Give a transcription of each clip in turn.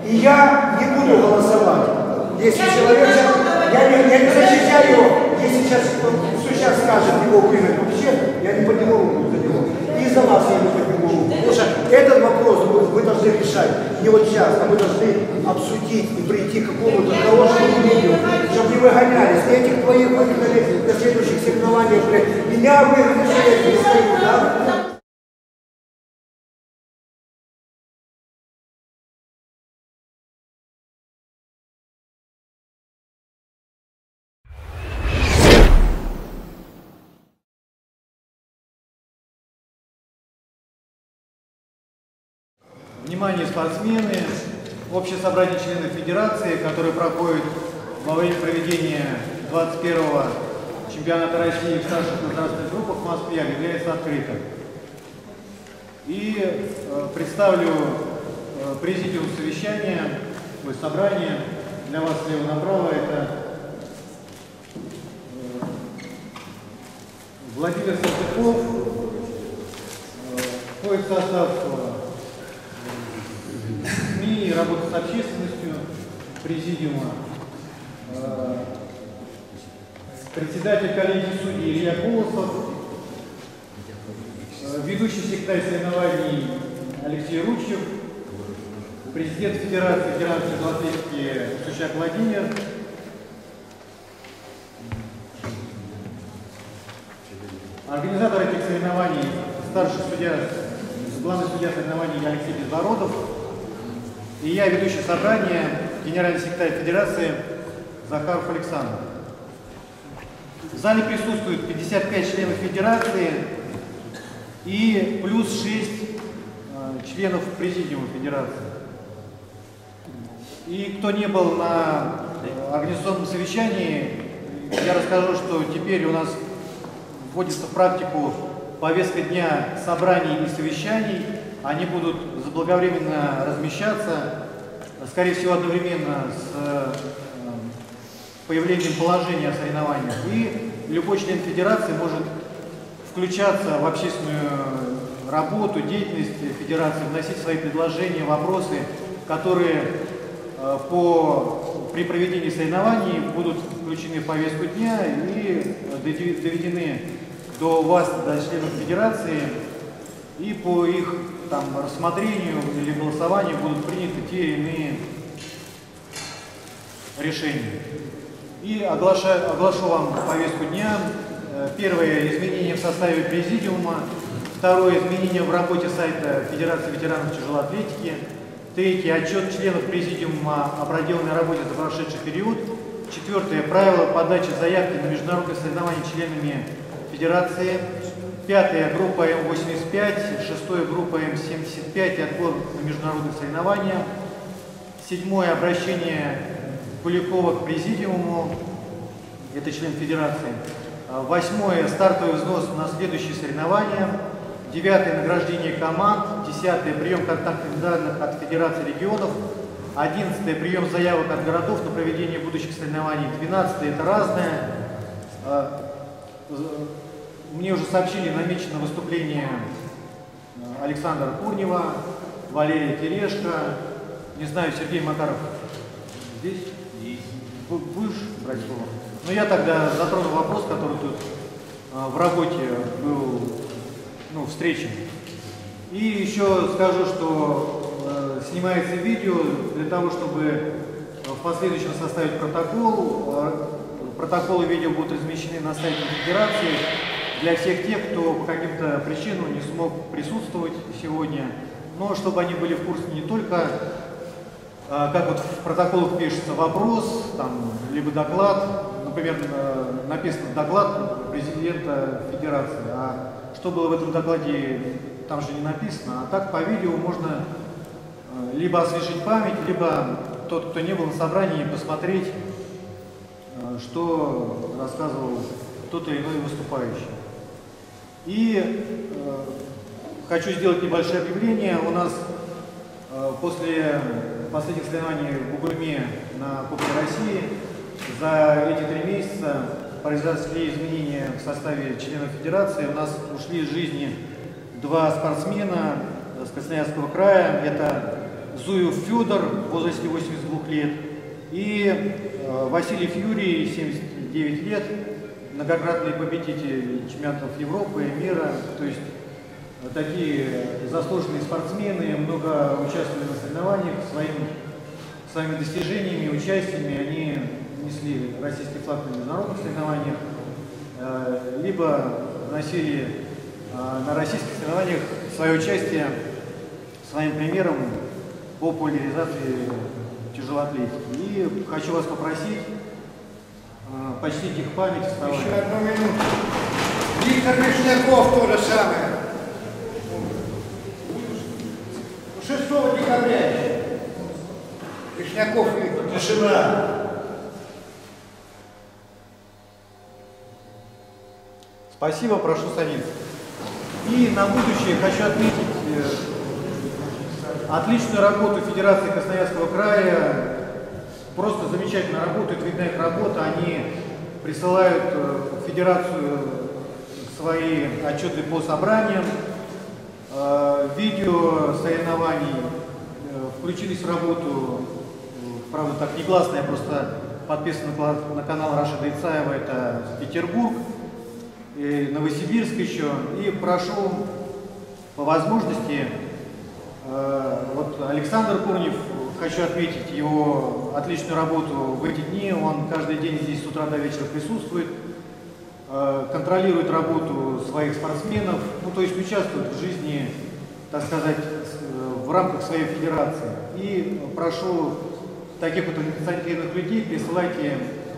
И я не буду голосовать. Если человек, я не защищаю его, если сейчас скажет его принять вообще, я не подниму руку за него. И за вас я не подниму руку. Потому что этот вопрос мы должны решать не вот сейчас, а мы должны обсудить и прийти к какому-то хорошему мнению, чтобы не выгонялись. Этих твоих выгнали до следующих соревнований, меня выгнали, что я не стою, да? Внимание, спортсмены! Общее собрание членов Федерации, которое проходит во время проведения 21-го чемпионата России в старших возрастных группах в Москве, объявляется открытым. И представлю президиум совещания, собрание. Для вас слева направо это Владимир Салтыков, входит в состав СМИ и работа с общественностью президиума, председатель коллегии судей Илья Колосов, ведущий секретарь соревнований Алексей Ручев, президент Федерации ветеранов тяжелой атлетики Сущак Владимир, организатор этих соревнований, старший судья, главный судья соревнований Алексей Безбородов, и я, ведущий собрания, генеральный секретарь Федерации Захаров Александр. В зале присутствует 55 членов Федерации и плюс 6 членов президиума Федерации. И кто не был на организационном совещании, я расскажу, что теперь у нас вводится в практику повестка дня собраний и совещаний. Они будут заблаговременно размещаться, скорее всего, одновременно с появлением положения о соревнованиях. И любой член Федерации может включаться в общественную работу, деятельность Федерации, вносить свои предложения, вопросы, которые при проведении соревнований будут включены в повестку дня и доведены до вас, до членов Федерации, и по их рассмотрению или голосованию будут приняты те или иные решения. И оглашу вам повестку дня. Первое – изменение в составе президиума. Второе – изменение в работе сайта Федерации ветеранов тяжелой атлетики. Третье – отчет членов президиума о проделанной работе за прошедший период. Четвертое – правила подачи заявки на международные соревнования членами Федерации. Пятое – группа М85. Шестое – группа М75 и отбор на международные соревнования. Седьмое – обращение Куликова к президиуму. Это член Федерации. Восьмое – стартовый взнос на следующие соревнования. Девятое – награждение команд. Десятое – прием контактных данных от Федерации регионов. Одиннадцатое – прием заявок от городов на проведение будущих соревнований. 12-е – это разное. Мне уже сообщили, намечено выступление Александра Курнева, Валерия Терешко. Не знаю, Сергей Макаров здесь? Будешь брать слово? Но я тогда затрону вопрос, который тут в работе был встречен. И еще скажу, что снимается видео для того, чтобы в последующем составить протокол. Протоколы видео будут размещены на сайте Федерации для всех тех, кто по каким-то причинам не смог присутствовать сегодня, но чтобы они были в курсе не только, как вот в протоколах пишется вопрос, либо доклад, например, написано доклад президента Федерации, а что было в этом докладе, там же не написано, а так по видео можно либо освежить память, либо тот, кто не был на собрании, посмотреть, что рассказывал тот или иной выступающий. И хочу сделать небольшое объявление. У нас после последних соревнований в Бугульме на Кубке России за эти 3 месяца произошли изменения в составе членов Федерации. У нас ушли из жизни 2 спортсмена с Красноярского края. Это Зуев Федор в возрасте 82 лет и Васильев Юрий, 79 лет, многократный победитель чемпионатов Европы и мира. То есть такие заслуженные спортсмены, много участвовали на соревнованиях, своими достижениями, участиями они несли российский флаг на международных соревнованиях, либо носили на российских соревнованиях свое участие своим примером по популяризации тяжелой атлетики. И хочу вас попросить почтить их память. Еще одну минуту. Виктор Вишняков то же самое. 6 декабря. Вишняков Виктор. Тишина. Спасибо, прошу садиться. И на будущее хочу отметить отличную работу Федерации Красноярского края. Просто замечательно работают, видна их работа. Они присылают в Федерацию свои отчеты по собраниям, видео соревнований включились в работу. Правда, так негласно, я просто подписан на канал Рашида Ицаева, это Петербург, и Новосибирск еще. И прошу по возможности, вот Александр Курнев, хочу отметить его отличную работу в эти дни. Он каждый день здесь с утра до вечера присутствует, контролирует работу своих спортсменов, ну, то есть участвует в жизни, так сказать, в рамках своей федерации. И прошу таких вот инициативных людей, присылайте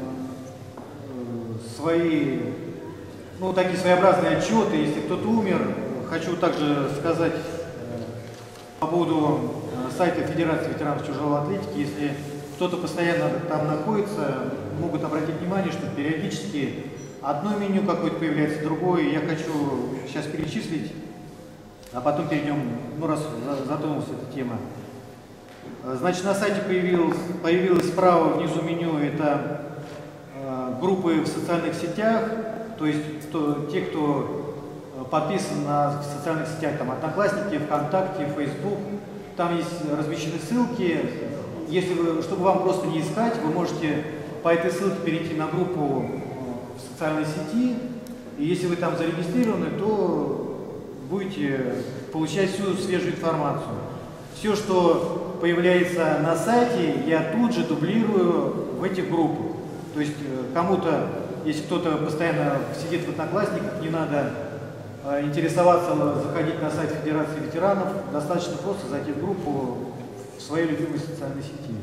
свои, ну, такие своеобразные отчеты, если кто-то умер. Хочу также сказать по поводу сайта Федерации ветеранов тяжелой атлетики, если кто-то постоянно там находится, могут обратить внимание, что периодически одно меню какое-то появляется, другое. Я хочу сейчас перечислить, а потом перейдем, ну, раз затронулась эта тема. Значит, на сайте появилось справа внизу меню, это группы в социальных сетях, то есть те, кто подписан в социальных сетях, там Одноклассники, ВКонтакте, Facebook, там есть размещены ссылки. Если вы, чтобы вам просто не искать, вы можете по этой ссылке перейти на группу в социальной сети, и если вы там зарегистрированы, то будете получать всю свежую информацию. Все, что появляется на сайте, я тут же дублирую в этих группах. То есть кому-то, если кто-то постоянно сидит в Одноклассниках, не надо интересоваться, заходить на сайт Федерации ветеранов, достаточно просто зайти в группу в своей любимой социальной сети.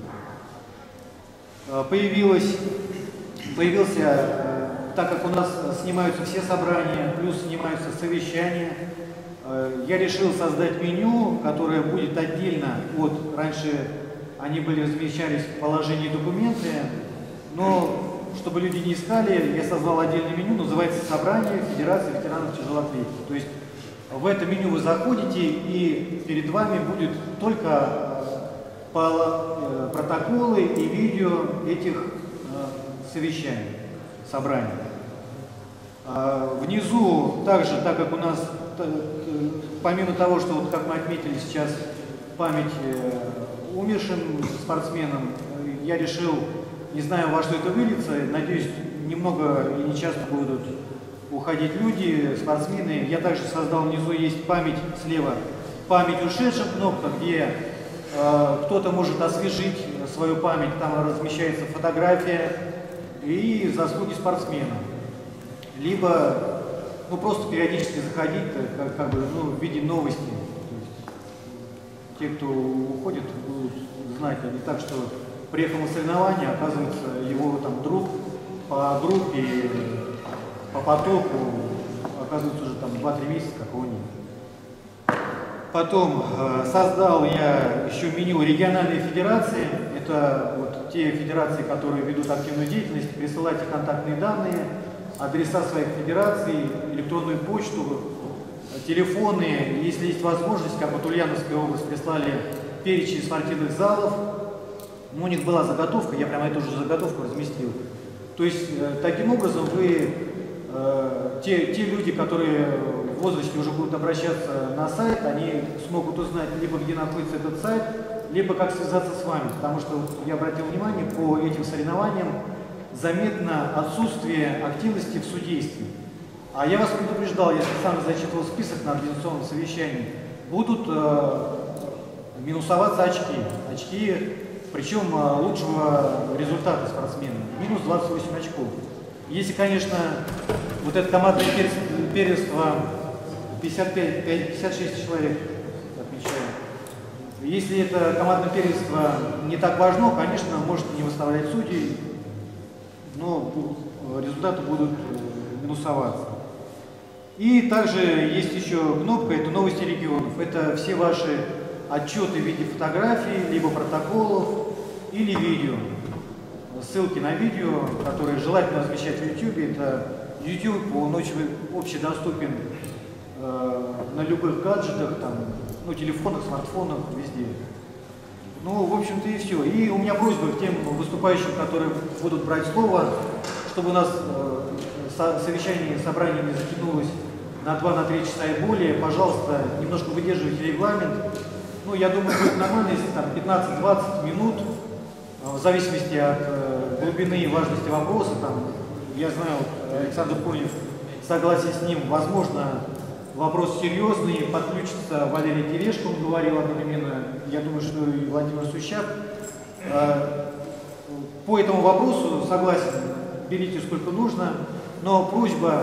Появился, так как у нас снимаются все собрания, плюс снимаются совещания, я решил создать меню, которое будет отдельно от, раньше они размещались в положении документы, но чтобы люди не искали, я создал отдельное меню, называется «Собрание Федерации ветеранов тяжелой атлетики». То есть в это меню вы заходите, и перед вами будет только протоколы и видео этих совещаний, собраний. Внизу также, так как у нас, помимо того, что, вот, как мы отметили сейчас, память умершим спортсменам, я решил, не знаю, во что это выльется, надеюсь, немного и не часто будут уходить люди, спортсмены. Я также создал, внизу есть память, слева память ушедших, кнопка, где кто-то может освежить свою память, там размещается фотография и заслуги спортсмена. Либо, ну, просто периодически заходить, как бы, ну, в виде новости. То есть, те, кто уходит, будут знать, а не так, что приехал на соревнования, оказывается, его там друг по группе, по потоку, оказывается, уже там 2-3 месяца, как его нет. Потом создал я еще меню региональной федерации. Это вот те федерации, которые ведут активную деятельность. Присылайте контактные данные, адреса своих федераций, электронную почту, телефоны. Если есть возможность, как вот Ульяновская область прислали перечень спортивных залов. Ну, у них была заготовка, я прямо эту же заготовку разместил. То есть, таким образом, вы, те люди, которые в возрасте уже будут обращаться на сайт, они смогут узнать, либо где находится этот сайт, либо как связаться с вами, потому что я обратил внимание, по этим соревнованиям заметно отсутствие активности в судействе. А я вас предупреждал, я специально зачитывал список на организационном совещании, будут минусоваться очки, причем лучшего результата спортсмена, минус 28 очков. Если, конечно, вот это командное первенство 56 человек отмечаю. Если это командное первенство не так важно, конечно, можете не выставлять судей, но результаты будут минусоваться. И также есть еще кнопка, это новости регионов. Это все ваши отчеты в виде фотографий, либо протоколов, или видео. Ссылки на видео, которые желательно размещать в YouTube. Это YouTube, он общедоступен на любых гаджетах, там, ну, телефонах, смартфонах, везде. Ну, в общем-то и все. И у меня просьба к тем выступающим, которые будут брать слово, чтобы у нас совещание, собрание не затянулось на 2-3 часа и более. Пожалуйста, немножко выдерживайте регламент. Ну, я думаю, будет нормально, если там 15-20 минут, в зависимости от глубины и важности вопроса. Там, я знаю, вот Александр Курнев, согласен с ним, возможно, вопрос серьезный, подключится Валерий Терешко, он говорил одновременно, я думаю, что и Владимир Сущак. По этому вопросу согласен, берите сколько нужно, но просьба,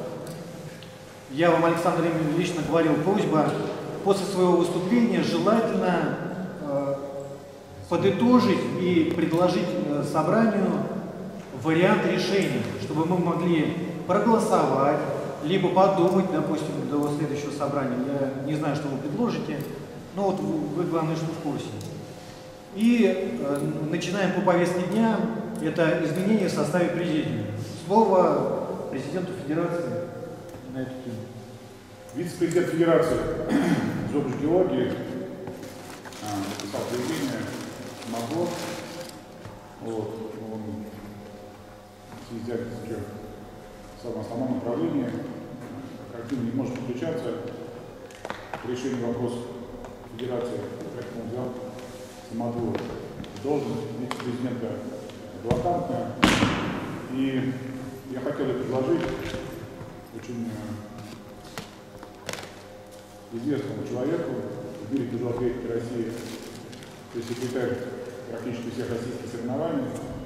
я вам, Александр Ильич, лично говорил, просьба после своего выступления желательно подытожить и предложить собранию вариант решения, чтобы мы могли проголосовать, либо подумать, допустим, до следующего собрания. Я не знаю, что вы предложите, но вот вы, главное, что в курсе. И начинаем по повестке дня. Это изменения в составе президиума. Слово президенту Федерации на эту тему. Вице-президент Федерации Зобж Георгий написал заявление МАГО. Вот, он съездит в самом основном направлении, активно не может включаться к решению вопросов Федерации, поэтому он взял самотвор должность вице-президента вакантная. И я хотел предложить очень известному человеку в мире тяжелой атлетики России, пресс-секретарь практически всех российских соревнований,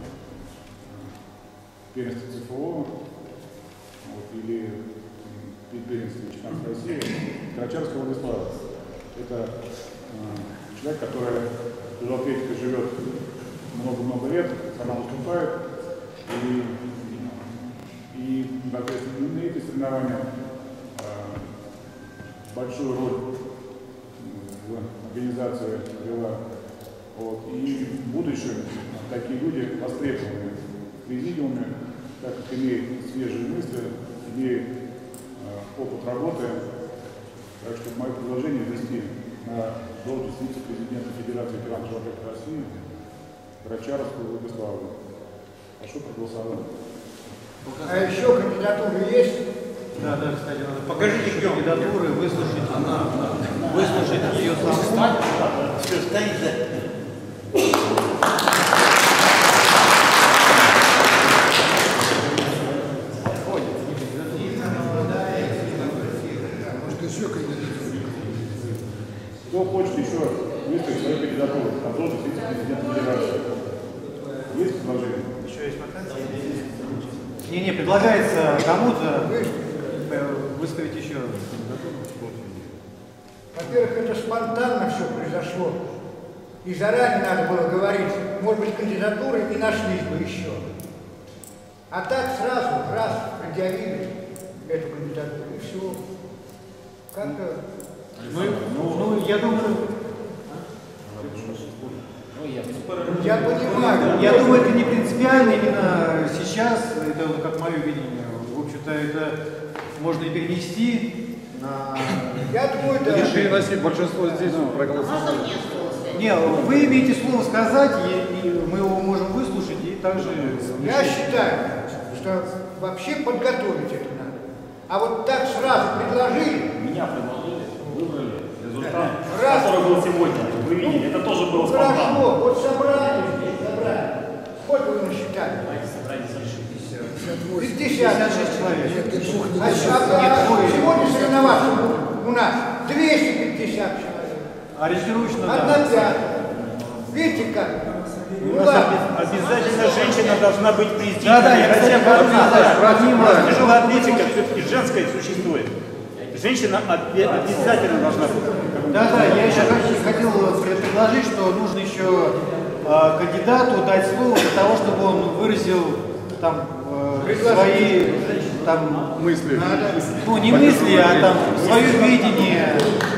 первенство ЦФО, вот, или первенство чемпионата России, Карачарского Владислава. Это человек, который в тяжелой атлетике живет много-много лет, сама выступает, и соответственно, на эти соревнования большую роль в организации вела. Вот. И в будущем такие люди востребованы в президиуме, так как имеют свежие мысли, имеют опыт работы. Так что мое предложение ввести на должность вице-президента Федерации ветеранов тяжелой атлетики России Карачарского Владислава. Прошу проголосовать. А еще кандидатуры есть? Да, кстати, надо покажите кандидатуры, выслушать ее саму. Кто хочет еще выставить свою кандидатуру на должность вице-президента Федерации? Есть предложение? Еще есть вакансия? Не, предлагается кому-то выставить еще. Во-первых, это спонтанно все произошло. И заранее надо было говорить, может быть, кандидатуры и нашлись бы еще. А так сразу, раз, предъявили эту кандидатуру, и все. Как-то... Ну, я думаю... Я понимаю. Я думаю, это не принципиально именно сейчас, это как мое видение. В общем-то, это можно и перенести на... Я думаю, да. Переноси большинство здесь проголосовали. Не, вы имеете слово сказать, и мы его можем выслушать, и также... Я считаю, что вообще подготовить это надо. А вот так сразу предложили. Меня предложили, выбрали, результат. который был сегодня, вы видели, это тоже было спонтанно. Хорошо, вот собрали здесь, собрали. Сколько вы насчитали? 56 человек. А сегодня соревноваться у нас 250 человек. Ориентировочно, да. Одна пятая. Видите как? У нас обязательно женщина должна быть президентом. Да, я понимаю. Тяжелая атлетика все-таки женская существует. Женщина обязательно должна быть. Да, я еще хотел предложить, что нужно еще кандидату дать слово для того, чтобы он выразил там свои там Мысли. ну не мысли, а там свое видение.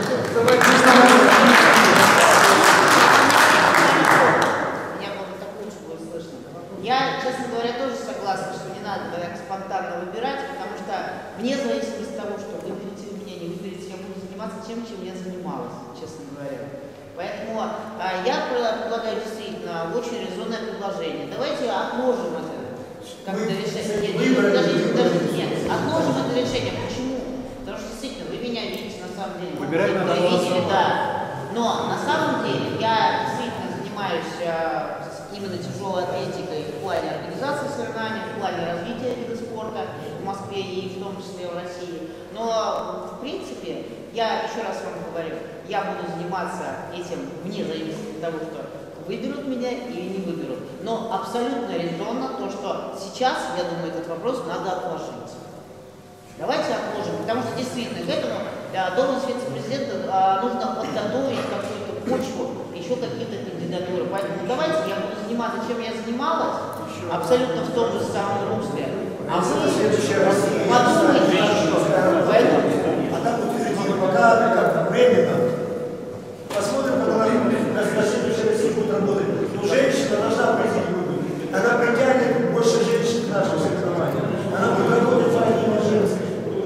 Я, честно говоря, тоже согласна, что не надо так спонтанно выбирать, потому что вне зависимости от того, что выберете вы меня, не выберете, я буду заниматься тем, чем я занималась, честно говоря. Поэтому я предлагаю действительно очень резонное предложение. Давайте отложим это как-то решение. Нет, отложим это решение. Почему? Потому что действительно вы меня видите на самом деле. Выбирать надо видели, да. Но на самом деле я действительно занимаюсь именно тяжелой атлетикой в плане организации соревнований, в плане развития вида спорта в Москве и в том числе в России. Но в принципе, я еще раз вам говорю, я буду заниматься этим вне зависимости от того, что выберут меня или не выберут. Но абсолютно резонно то, что сейчас, я думаю, этот вопрос надо отложить. Давайте отложим, потому что действительно к этому должность вице-президента нужно подготовить какую-то почву, еще какие-то кандидатуры. Поэтому давайте я буду заниматься, чем я занималась, абсолютно в том же самом русле. А вы подумайте еще. Поэтому... А так вот извините, пока как временно. Посмотрим, когда на следующей России будет работать. Но женщина должна президиум. Она притянет больше женщин к нашему соревнованию. Она будет работать помимо женской.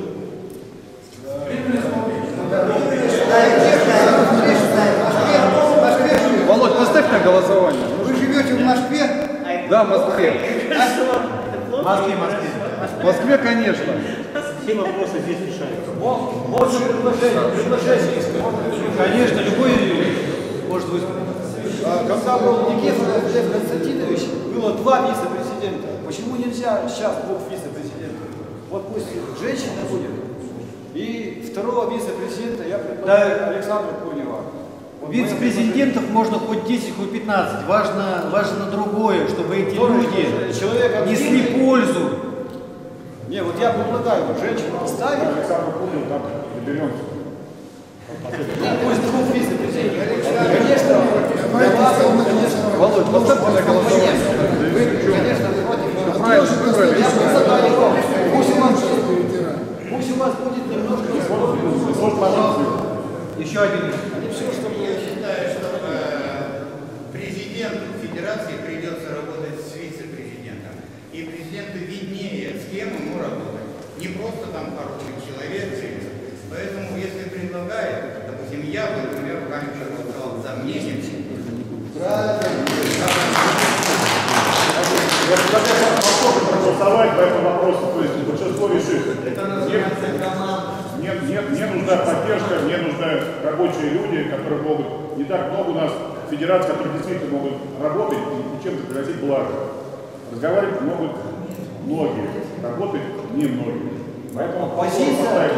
Володь, поставь на голосование. Вы живете в Москве? Да, в Москве. В Москве. В Москве, конечно. Все вопросы здесь решаются. Больше предложений. Конечно, любой может выступить. Когда был Никифоров Лев Константинович, было 2 вице-президента. Почему нельзя сейчас 2 вице-президентов? Вот пусть женщина будет. И второго вице-президента я предлагаю Александру Курнева. Вот Вице-президентов можно хоть 10, хоть 15. Важно другое, чтобы эти люди несли пользу. Не, вот я предлагаю женщину поставить. Александр Курнев, так доберемся. Пусть 2 вице-президентов. Конечно, Володь, поставьте на голосование. конечно, против. Правильно выбрали. Пусть у вас будет немножко. Еще один. Я считаю, что президенту Федерации придется работать с вице-президентом. И президенту виднее, с кем ему работать. Не просто там хороший человек. Поэтому, если предлагает, допустим, я бы, например, руками проголосовал за мнение. Я похоже проголосовать по этому вопросу, то есть большинство решит. Мне нужна поддержка, мне нужны рабочие люди, которые могут, не так много у нас федераций, которые действительно могут работать и чем-то приносить благо. Разговаривать могут многие, работать немногие. Поэтому Оппозиция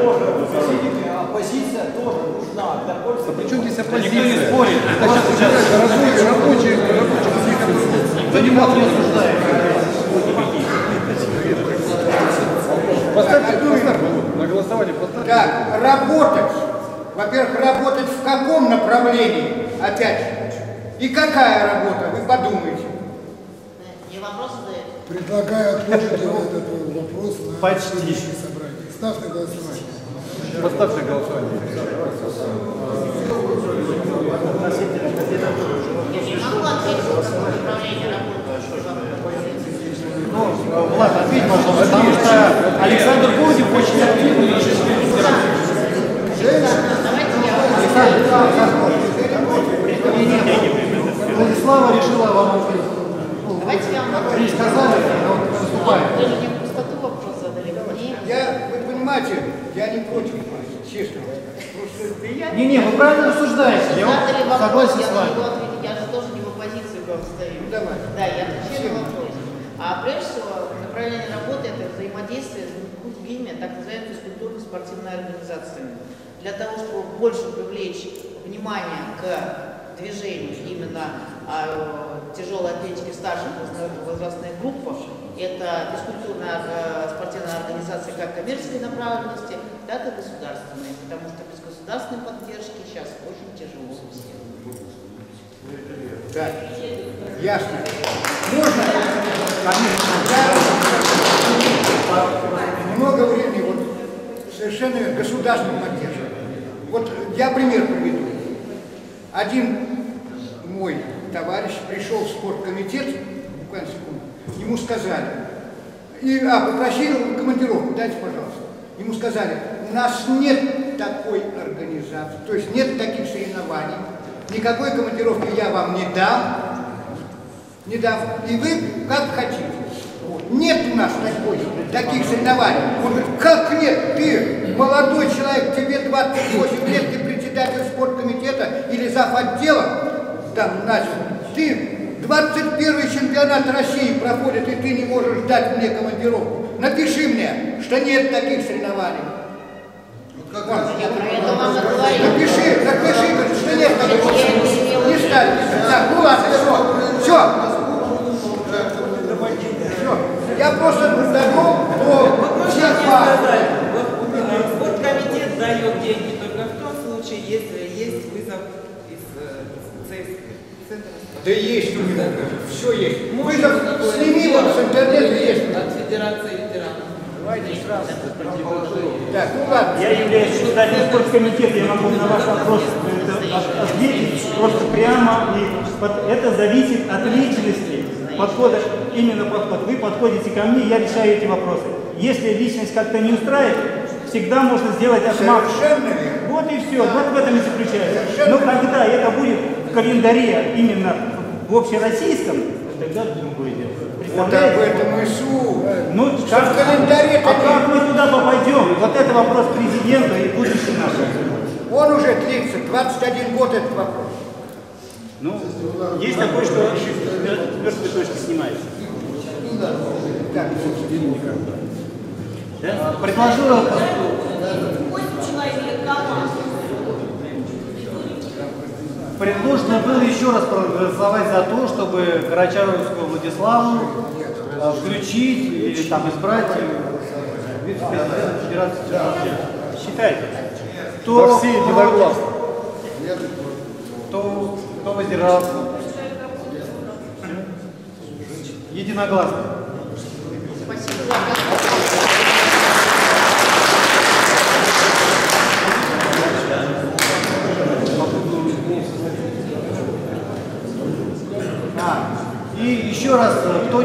тоже нужна для пользы. Причем здесь Никто не оппозиция? спорит. Рабочие. Кто никого не осуждает. Поставьте на голосование. Поставьте. Так, работать. Во-первых, работать в каком направлении? Опять же. И какая работа? Вы подумайте. Мне вопрос задают. Предлагаю отложить этот вопрос на Почти. следующее собрание. Ставь на голосование. Поставьте голосование. Я не могу ответить на направление работы. Ну, Влад, ответь, пожалуйста, потому что Александр Курнев очень активный и Владислава решила вам Давайте я вам сказали, выступает. Вы же мне пустоту вопрос задали. Мне Вы понимаете, я не против, честно. Просто Не, вы правильно рассуждаете. Я Задали вопрос, согласен я с могу вами. ответить, я же тоже не в оппозицию к вам стою. Давай. Да, я отвечаю на вопрос. А прежде всего, направление работы – это взаимодействие с другими, так называемыми физкультурно-спортивными организациями. Для того, чтобы больше привлечь внимание к движению именно тяжелой атлетики старших возрастных группах, это физкультурная спортивная организация как коммерческой направленности, так и государственной, потому что без государственной поддержки сейчас очень тяжело всем. Так, ясно. Можно? Много времени вот совершенно государственной поддержки. Вот я пример приведу. Один мой товарищ пришел в спорткомитет, буквально секунду, ему сказали, попросили командировку, дайте, пожалуйста. Ему сказали, у нас нет такой организации, то есть нет таких соревнований, никакой командировки я вам не дам, и вы как хотите. Вот. Нет у нас таких соревнований. Он говорит, как нет? Ты молодой человек, тебе 28 лет, ты председатель спорткомитета или зав. Отдела, там, значит, ты 21-й чемпионат России проходит, и ты не можешь дать мне командировку. Напиши мне, что нет таких соревнований. Я про это вам и говорю. Напиши, говорит, что нет таких соревнований. Не ставь. Так, ну ладно, все. Я просто даю до всех вас. Спорткомитет дает деньги только в том случае, если есть вызов из центра. Да есть у него, все есть. Вызов сними вот с интернета есть. От Федерации ветеранов. Давайте сразу. Так, ну ладно. Я являюсь председателем спорткомитета, я могу на ваш вопрос ответить просто прямо. И это зависит от личности, подхода, именно подход. Вы подходите ко мне, я решаю эти вопросы. Если личность как-то не устраивает, всегда можно сделать отмах. Вот и все, вот в этом и заключается. Но когда это будет в календаре именно в общероссийском, тогда другое дело. Вот об этом и суть. Ну, Что в календаре как мы туда попадем? Вот это вопрос президента и будущего нашего. Он уже длится, 21 год этот вопрос. Ну, есть такое, что с мертвой точки снимается. Так, Да? Предложила... Предложено было еще раз проголосовать за то, чтобы Карачаровского Владиславу включить или там избрать вице-президента Федерации. Считайте. Да все единогласно. Кто воздержался? Единогласно. Спасибо. И еще раз, кто...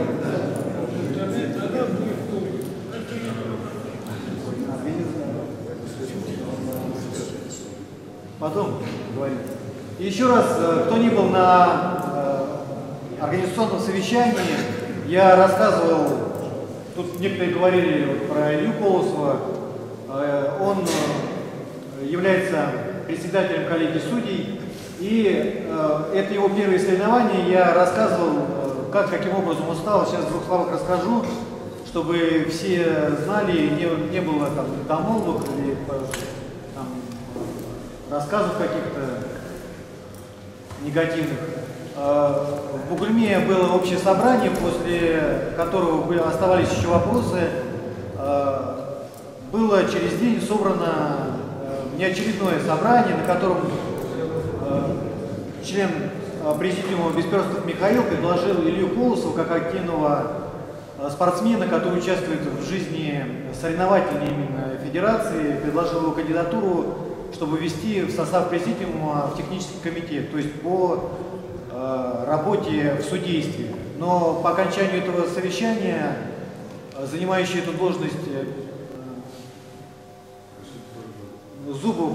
Потом говорим. И еще раз, кто не был на организационном совещании, я рассказывал, тут некоторые говорили про Илью Колосова, он является председателем коллегии судей, и это его первые соревнования. Я рассказывал, каким образом он стал. Сейчас в двух словах расскажу, чтобы все знали, не было там домолвок или там, рассказов каких-то негативных. В Бугульме было общее собрание, после которого оставались еще вопросы. Было через день собрано неочередное собрание, на котором член президиума Бесперстов Михаил предложил Илью Колосова как активного спортсмена, который участвует в жизни соревновательной именно федерации, предложил его кандидатуру, чтобы ввести в состав президиума в технический комитет, то есть по работе в судействе. Но по окончанию этого совещания занимающий эту должность Зубов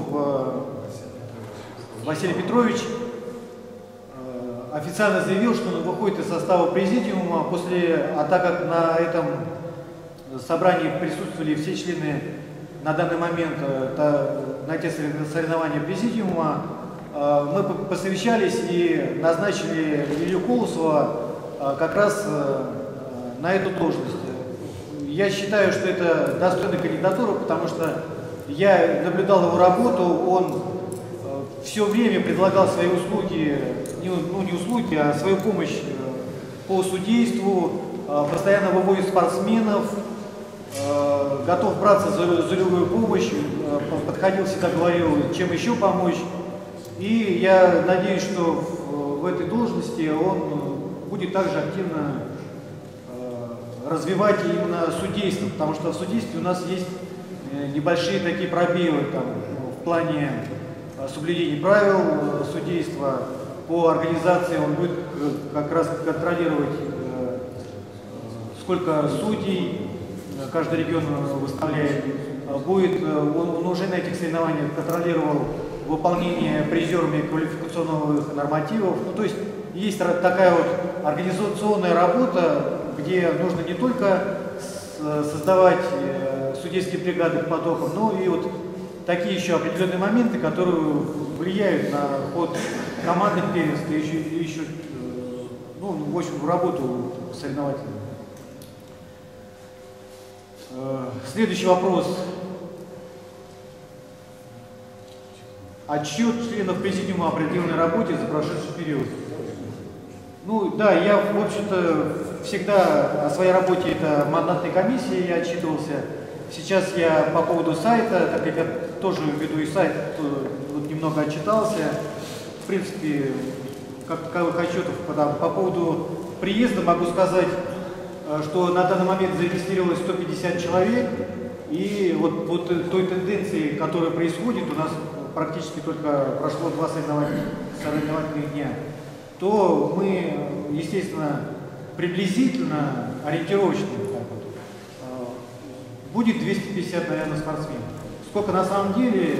Василий Петрович официально заявил, что он выходит из состава президиума, так как на этом собрании присутствовали все члены на данный момент на те соревнования президиума, мы посовещались и назначили Илью Колосова как раз на эту должность. Я считаю, что это достойная кандидатура, потому что я наблюдал его работу, он все время предлагал свои услуги, не услуги, а свою помощь по судейству, постоянно выводит спортсменов, готов браться за любую помощь, подходил, всегда говорил, чем еще помочь. И я надеюсь, что в этой должности он будет также активно развивать именно судейство, потому что в судействе у нас есть небольшие такие пробелы там, в плане соблюдения правил судейства. По организации он будет как раз контролировать, сколько судей каждый регион выставляет. Он уже на этих соревнованиях контролировал выполнение призерами квалификационных нормативов. Ну, то есть такая вот организационная работа, где нужно не только создавать судейские бригады к потокам, но и вот такие еще определенные моменты, которые влияют на ход командных первенств и еще, ну, в общем, в работу соревновательную. Следующий вопрос. Отчет членов президиума о проделанной работе за прошедший период. Ну да, я, в общем-то, всегда о своей работе, это мандатной комиссии, я отчитывался. Сейчас я по поводу сайта, так как я тоже веду и сайт, вот немного отчитался. В принципе, как таковых отчетов по поводу приезда могу сказать, что на данный момент зарегистрировалось 150 человек, и вот той тенденции, которая происходит, у нас практически только прошло 2 соревновательных дня, то мы, естественно, приблизительно, ориентировочно, будет 250, наверное, спортсменов. Сколько на самом деле,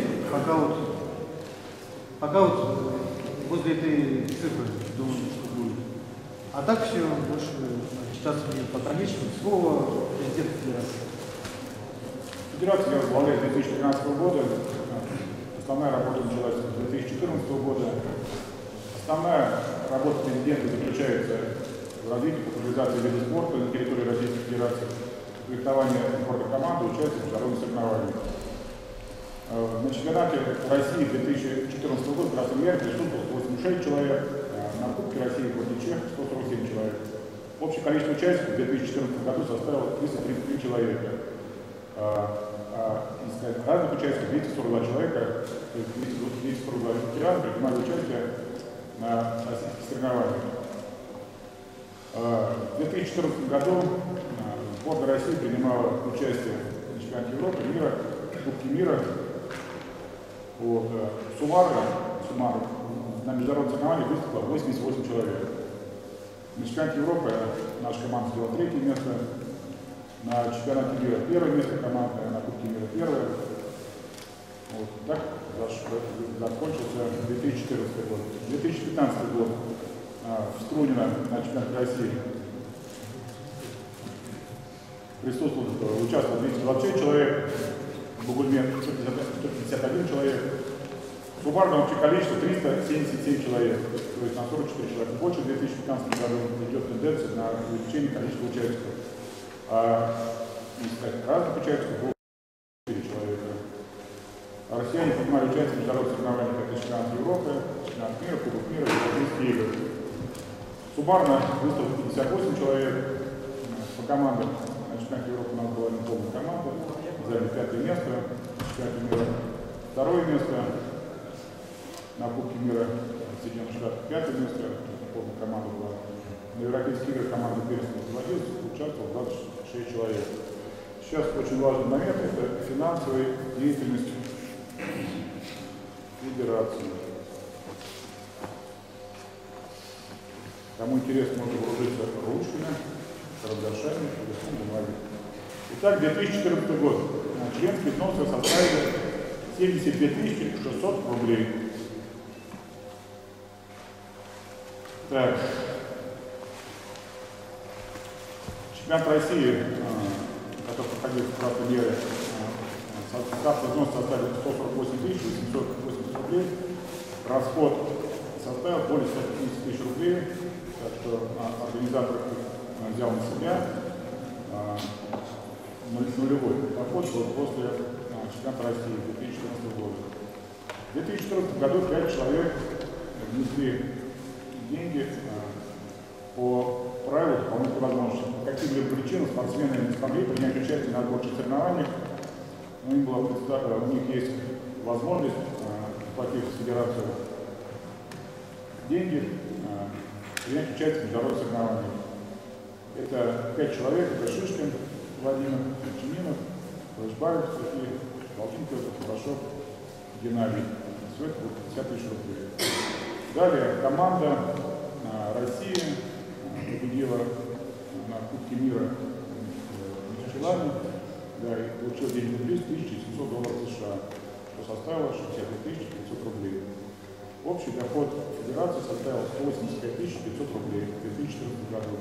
пока вот возле этой цифры, думаю, что будет. А так все, больше читаться мне пока нечего. Слово президенту Федерации. Федерация я возглавляю с 2013 года. Основная работа началась с 2014 года. Основная работа президента заключается в развитии популяризации вида спорта на территории Российской Федерации, фехтование спорта команды, участие в международных соревнованиях. На чемпионате России 2014 года в Красном Яре присутствовало 86 человек, на Кубке России против Чех 147 человек. Общее количество участников в 2014 году составило 333 человека. Из разных участников 242 человека, то есть 242 ветераны принимали участие на российских соревнованиях. В 2014 году сборная России принимала участие на чемпионате Европы, мира, Кубке мира. Суммарно на международном соревновании выступило 88 человек. На чемпионате Европы наша команда сделала 3-е место, на чемпионате мира 1-е место команды, на Кубке мира 1-е. Вот так закончился 2014 год. 2015 год в Струнино на чемпионате России участвовало 226 человек, в Бугульме 151 человек. Суммарное общее количество 377 человек, то есть на 44 человека больше. В 2015 году идет тенденция на увеличение количества участников. Из разных участников было 4 человека. Россияне принимали участие в международных соревнованиях, это чемпионат Европы, чемпионат мира, Кубок мира, Европейские игры. Суммарно выступило 58 человек по командам. На чемпионате Европы у нас была неполная команда, заняли 5-е место, на чемпионате мира 2-е место, на Кубке мира Соединенных Штатов 5-е место, полная команда была. На Европейских играх команда первенства проводилась, участвовало 26 человек. Сейчас очень важный момент – это финансовая деятельность федерации. Кому интересно, можно вооружиться ручками, карандашами, листом бумаги. Итак, 2014 год. Членские взносы составили 72 600 рублей. Так. Чемпионат России, который проходил в Красном Яре Ставка взноса составит 148 880 рублей. Расход составил более 150 тысяч рублей. Так что организатор взял на себя нулевой доход после чемпионата России 2014 года. В 2014 году 5 человек внесли деньги по правилу дополнительной возможности. По каким-либо причинам спортсмены не смогли принять участие на отборочных соревнованиях. У них есть возможность, платив в федерацию деньги, принять участие в международных соревнованиях. Это 5 человек: это Шишкин Владимир, Чеминов, Флешбарик, Сергей, Волчин Петр, Хорошов, Геннадий. Все это будет 50 тысяч рублей. Далее команда России победила на Кубке мира в Мичелане, да, и получил денежный приз $1700 США, что составило 62 500 рублей. Общий доход федерации составил 185 500 рублей в 2014 году.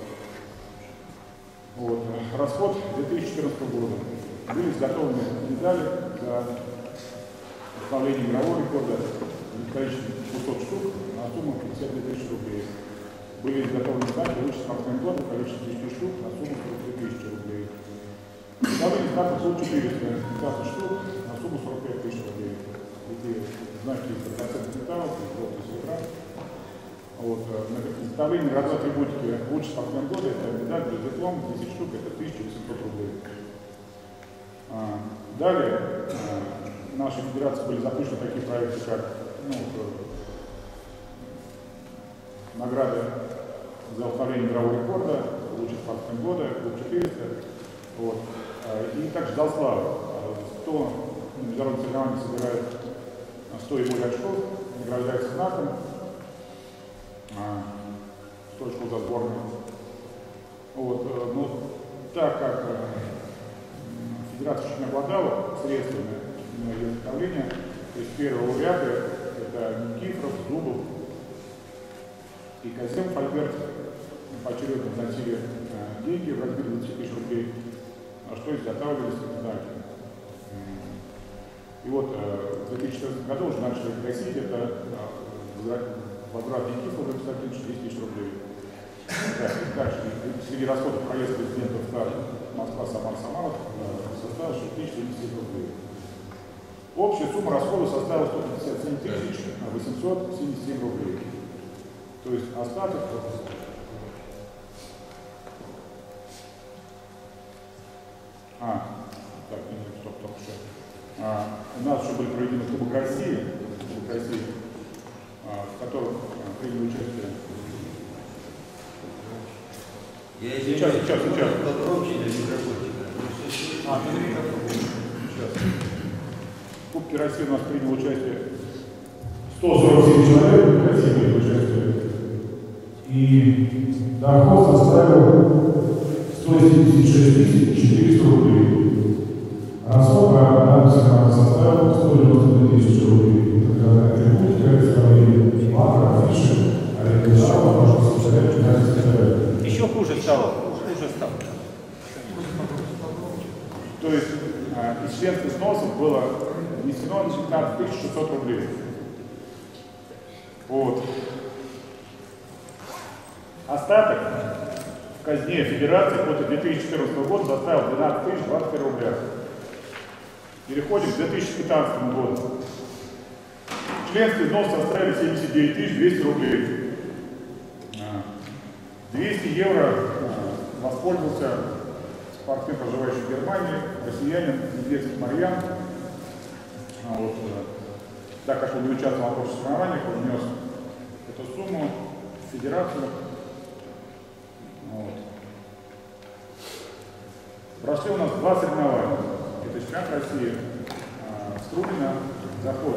Вот. Расход 2014 года. Были изготовлены медали за установление мирового рекорда в количестве 200 штук на сумму 52 тысячи рублей. Были изготовлены знаки лучший спортсмен года в количестве 10 штук на сумму 42 тысячи рублей. Изготовлены знаки лучше 400 штук на сумму 45 тысяч рублей. Эти знаки из драгоценных металлов, из золота и серебра. Вот. Изготовление наградной атрибутики лучший спортсмен года — это медаль плюс диплом, 10 штук, это 1800 рублей. Далее в нашей федерации были запущены такие проекты, как награды за установление мирового рекорда, лучший спортсмен года, клуб 400. Вот. И также зал славы. 100 международных соревнований собирает 100 и более очков, награждается знаком, 100 очков за сборную. Вот. Но так как федерация еще не обладала средствами на ее изготовление, то есть первые лауреаты — это Никифоров, Зубов и Касем Фальберт поочередно вносили деньги в размере 20 тысяч рублей, на что изготавливались знаки. И вот в 2014 году уже начали гасить это возврат Никифорова 10 тысяч рублей. Также среди расходов проезда президента в Кар Москва, Самара, Самара составила 6077 рублей. Общая сумма расходов составила 157 877 рублей. То есть остаток. Так, стоп, у нас еще были проведены Кубок России, в котором приняли участие. Сейчас. Сейчас. В Кубке России у нас приняло участие 147 человек, в России приняли участие. И доход составил 176 400 рублей. Расход на данном соревновании составил 192 тысячи рублей. Это атрибутика, изготовление макро, афиши, аренда зала, пожалуйста, составляет. Еще хуже стало. То есть из членских взносов было внесено 15 600 рублей. Вот. Остаток в казне федерации после 2014 года составил 12 021 рубля. Переходим к 2015 году. Членский взнос составил 79 200 рублей. 200 евро воспользовался спортсмен, проживающий в Германии, россиянин Медведский Марьян. Вот. Так как он не участвовал в прошлых соревнованиях, он внес эту сумму в федерацию. Вот. Прошли у нас 2 соревнования. Это чемпионат России Струнина, заход.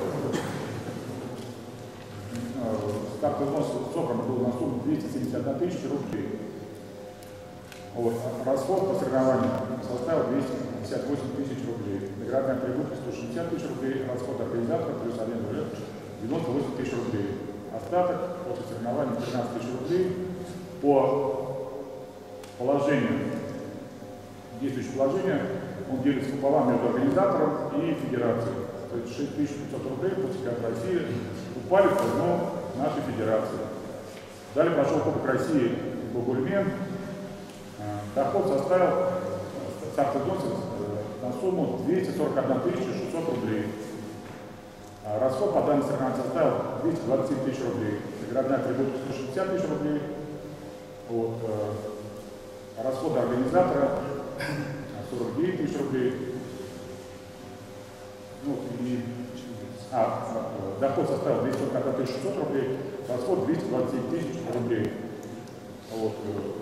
Стартовый взнос собран был на сумму 271 тысяча рублей. Вот. Расход по соревнованию составил 258 тысяч рублей. Наградная прибавка 160 тысяч рублей, расход организатора плюс аренда 98 тысяч рублей. Остаток после соревнований 13 тысяч рублей. По положению, действующее положение, он делится пополам между организатором и федерацией. То есть 6500 рублей по чемпионату России упали в казну нашей федерации. Далее пошел Кубок России в Бугульме. Доход составил на сумму 241 600 рублей. Расход по данным соревнований составил 227 тысяч рублей. Наградная атрибутика 160 тысяч рублей. Вот. Расходы организатора 49 тысяч рублей. Ну, и, доход составил 241 600 рублей, расход 227 тысяч рублей. Вот.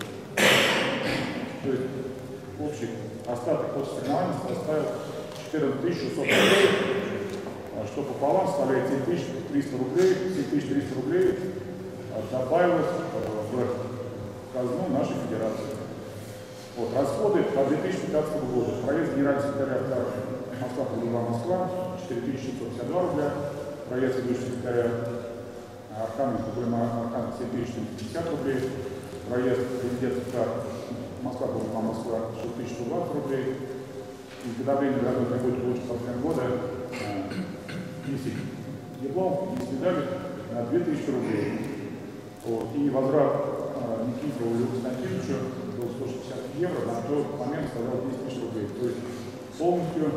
То есть общий остаток после соревнований составил 14 600 рублей, что пополам составляет 7300 рублей. 7300 рублей добавилось в казну нашей федерации. Вот, расходы по 2015 году. Проезд генерального секретаря Москва 4652 рубля. Проезд ведущего секретаря Архангельска 7450 рублей. Проезд президента Москва 6120 рублей. Изготовление наградной атрибутики лучшего спортсмена года 10 диплом, 10 медалей на 2000 рублей. Вот. И возврат Никифорову Льву Константиновичу был 160 евро, на тот момент составлял 10 тысяч рублей. То есть полностью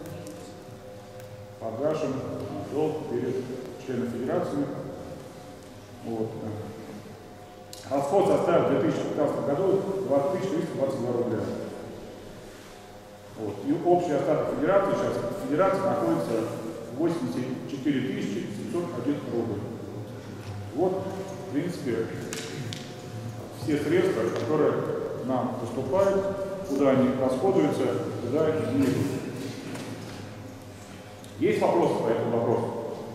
погашен долг перед членом федерации. Вот. Расход составил в 2015 году 20 322 рубля. Вот. И общий остаток федерации сейчас в федерации находится 84 701 рубль. Вот, в принципе, все средства, которые нам поступают, куда они расходуются, туда и идут. Есть вопросы по этому вопросу?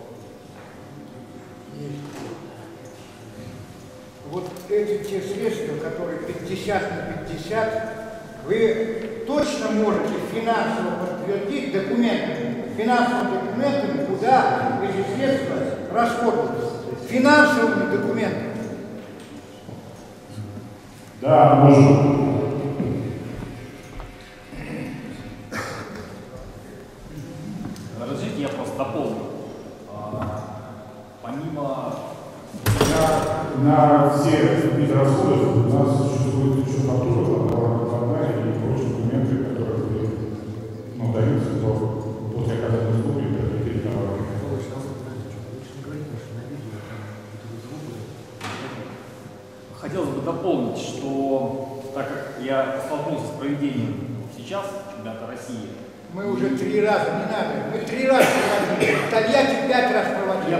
Вот эти те средства, которые 50 на 50, вы точно можете финансово подтвердить документами, финансовыми документами, куда эти средства расходуются. Финансовыми документами. Да, можем. Разрешите, я просто дополню. Помимо... На все виды расходов у нас существует еще фактура, и прочие документы, которые даются после оказания услуги для товара. Хотелось бы дополнить, что так как я столкнулся с проведением сейчас чемпионата России, мы уже 3 раза, не надо, мы 3 раза проводили, Тольятти 5 раз проводили.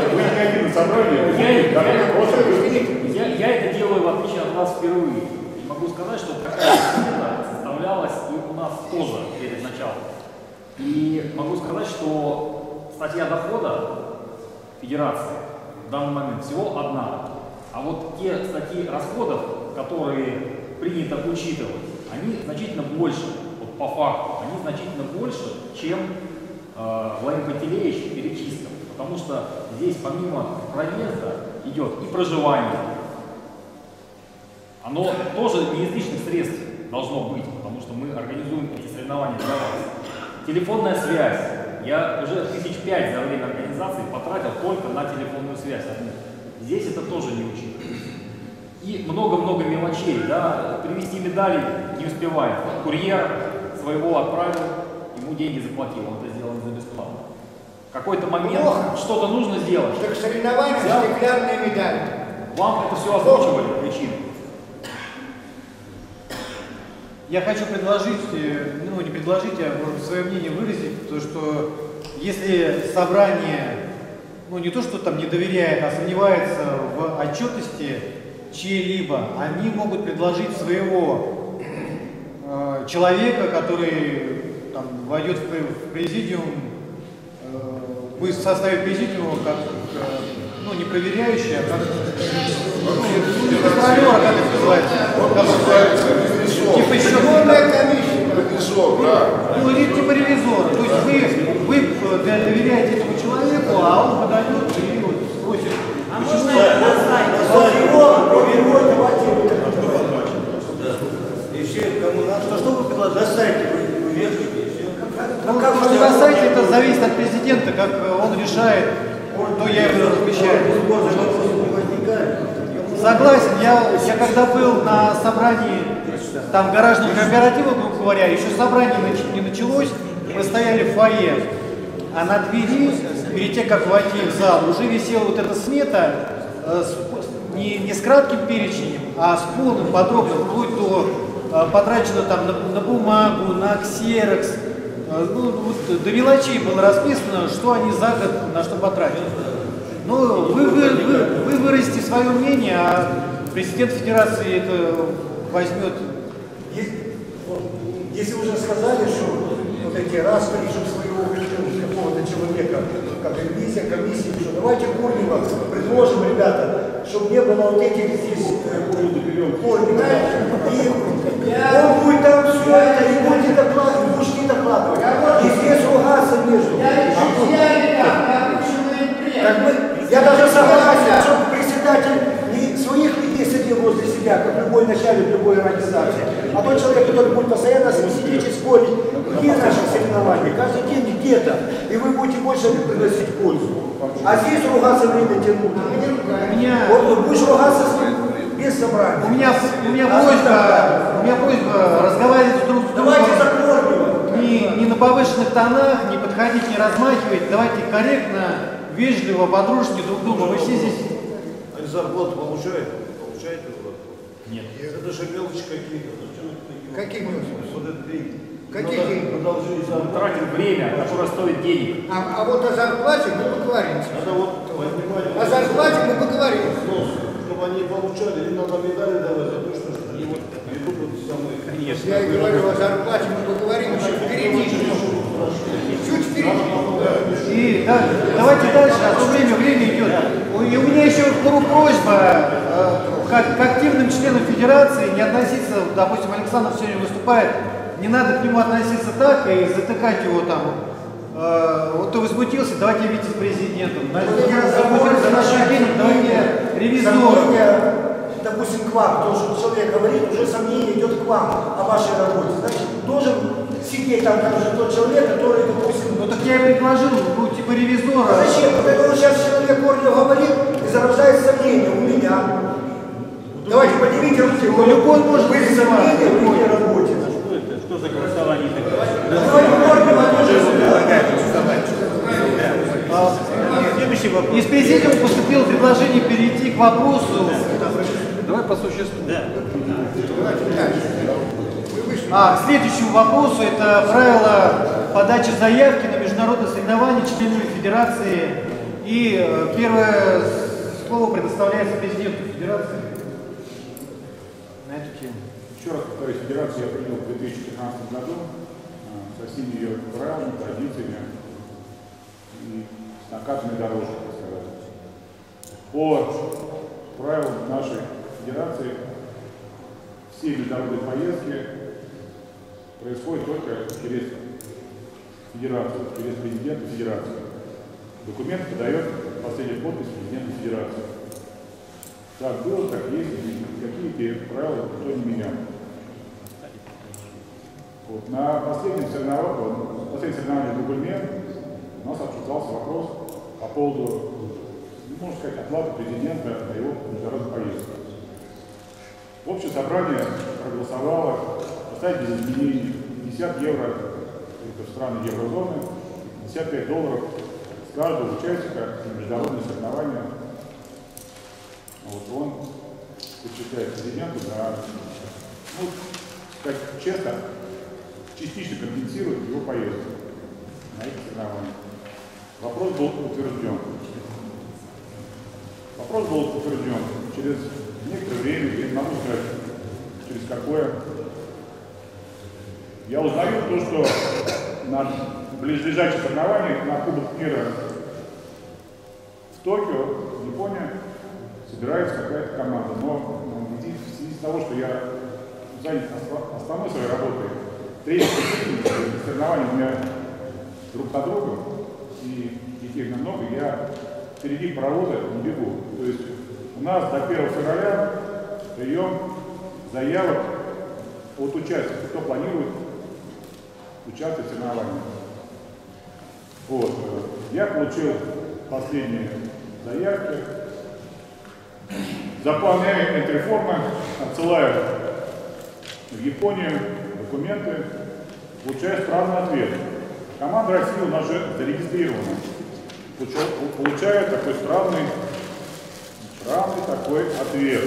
Я это делаю в отличие от вас впервые. И могу сказать, что такая смена составлялась и у нас тоже перед началом. И могу сказать, что статья дохода Федерации в данный момент всего одна. А вот те статьи расходов, которые принято учитывать, они значительно больше. По факту, они значительно больше, чем Владимир Пантелеевич перечислил. Потому что здесь помимо проезда идет и проживание. Оно тоже не из лишних средств должно быть, потому что мы организуем эти соревнования для вас. Телефонная связь. Я уже 1005 за время организации потратил только на телефонную связь. Здесь это тоже не учитывается. И много-много мелочей. Да? Привезти медали не успевает. Курьер своего отправил, ему деньги заплатил, он это сделал за бесплатно. В какой-то момент что-то нужно сделать. Так соревнования, стеклянные медали. Вам это все озвучивали, причины? Я хочу предложить, ну не предложить, а может свое мнение выразить, то что если собрание, ну не то что там не доверяет, а сомневается в отчетности чьей-либо, они могут предложить своего человека, который там, войдет в президиум, будет в составе президиума как, ну не проверяющий, а как контролер, как это называется? Типа еще ревизор, да. Ну или типа ревизор. То есть вы доверяете этому человеку, а он подает и вот спросит. А можно на сайте? Еще кому надо, что вы предложили? На сайте вы вешаете. что на сайте это зависит от президента, как он решает, то я его размещаю. Согласен, я когда был на собрании там гаражного кооператива, грубо говоря, еще собрание не началось, мы стояли в фойе, а на двери, перед тем, как войти в зал, уже висела вот эта смета, не с кратким перечнем, а с полным, подробным, вплоть до потрачено там на бумагу, на ксерокс, ну, вот, до мелочей было расписано, что они за год на что потратили. Ну, вы выразите свое мнение, а президент Федерации это возьмет. Если уже сказали, что вот эти распри, чтобы своего какого-то человека, как ревизия, комиссия, что давайте Курнева предложим, ребята, чтобы не было вот этих здесь Курнева. И он будет там все это, и будете докладывать, будете докладывать. И здесь ругаться между. Я даже согласен, чтобы председатель не своих людей сидел возле себя, как любой начальник любой организации, а тот человек, который будет постоянно сидеть и спорить, где наши соревнования, каждый день где-то, и вы будете больше приносить пользу. А здесь ругаться время тянуть. Вот будешь ругаться без собрания. У меня просьба разговаривать друг с другом. Давайте закроем. Не на повышенных тонах, не подходить, не размахивать. Давайте корректно, вежливо, по-дружески друг другу. Вы все здесь. Они зарплату получают? Получаете зарплату? Нет. Это же мелочи какие-то. Какие мелочи? Вот это деньги. Какие деньги? Продолжение зарплаты. Тратим время, которое стоит денег. А вот о зарплате мы поговорим. Надо вот понимать. О зарплате мы поговорим. Чтобы они получали, им надо медали давать за то, что они вот идут вот самые. Конечно. Я и говорю о зарплате, мы поговорим еще впереди. Чуть впереди. И да, давайте дальше, а то время идет. И у меня еще просьба к активным членам Федерации не относиться, допустим, Александр сегодня выступает, не надо к нему относиться так и затыкать его там. Вот ты возмутился, давайте вице-президентом. За наши деньги, давайте ревизором. Допустим, к вам, то, что человек говорит, уже сомнение идет к вам о вашей работе. Значит, должен сидеть там тот человек, который, допустим... Ну так я и предложил, ну типа ревизора. А зачем? Потому что сейчас человек Корнев говорит и зарождает сомнения у меня. Давайте поднимите руки. Любой может быть сомнения в моей работе. Что за голосование такое? Давайте Корнева тоже Следующий вопрос. Из президиума поступило предложение перейти к вопросу. Давай по существу. Да. К следующему вопросу это правило подачи заявки на международные соревнования членами Федерации. И первое слово предоставляется президенту Федерации на эту тему. Еще раз повторюсь, Федерацию я принял в 2015 году со всеми ее правилами, традициями и с накатанной дорожкой, так сказать. По правилам нашей Федерации все международные поездки происходят только через Федерацию, через президента Федерации. Документ подает последнюю подпись президента Федерации. Так было, так есть, какие-то правила никто не менял. Вот. На последнем соревновании в Гугульме у нас обсуждался вопрос по поводу, можно сказать, оплаты президента на его международную поездку. Общее собрание проголосовало поставить без изменений 50 евро, это страны еврозоны, $55 с каждого участника на международные соревнования. Вот он подчисляет президенту на, ну, так честно, частично компенсирует его поездку на эти соревнования. Вопрос был утвержден. Вопрос был утвержден через некоторое время, я не могу сказать, через какое. Я узнаю то, что на ближайших соревнованиях на Кубок мира в Токио, Япония, собирается какая-то команда. Но в связи с того, что я занят основной своей работой, третьих соревнований у меня друг за другом, и детей много, я впереди паровоза не бегу. То есть у нас до 1 февраля прием заявок от участников, кто планирует участвовать в соревнованиях. Вот. Я получил последние заявки. Заполняю энтриформы, отсылаю в Японию документы, получаю странный ответ. Команда России у нас же зарегистрирована. Получаю такой странный такой ответ.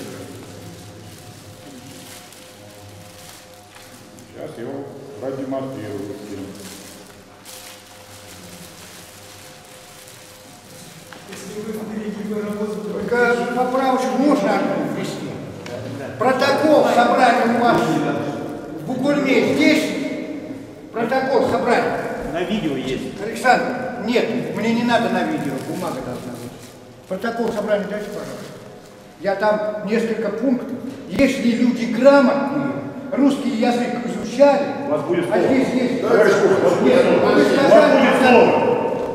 Сейчас я его продемонстрирую всем. Только поправочку можно одну ввести. Протокол собрания у вас в Бугульме здесь? Протокол собрания. На видео есть. Александр, нет, мне не надо на видео, бумага должна быть. Протокол собрания дайте, пожалуйста. Я там несколько пунктов. Если люди грамотные, русский язык изучали, у вас будет а здесь есть... Нет, вы сказали...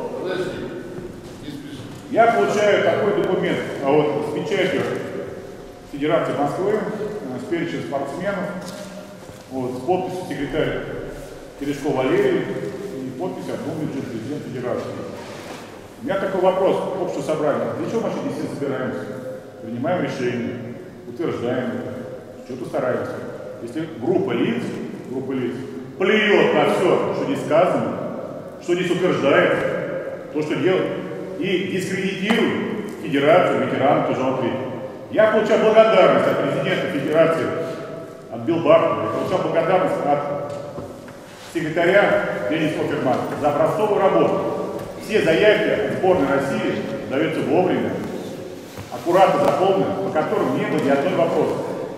Я получаю такой документ, а вот с печатью Федерации Москвы, с перечнем спортсменов, вот, с подписью секретаря Терешко Валерий и подпись Абдулмеджи, президент Федерации. У меня такой вопрос, общее собрание. Для чего мы здесь собираемся? Принимаем решение, утверждаем это, что-то стараемся. Если группа лиц плюет на все, что здесь сказано, что здесь утверждается, то, что делает, и дискредитирует Федерацию ветеранов тяжелого атлетики. Я получаю благодарность от президента Федерации, от Билбахтова, я получал благодарность от секретаря Дениса Кофермана за образцовую работу. Все заявки от сборной России даются вовремя, аккуратно заполнены, по которым не было ни одной вопроса.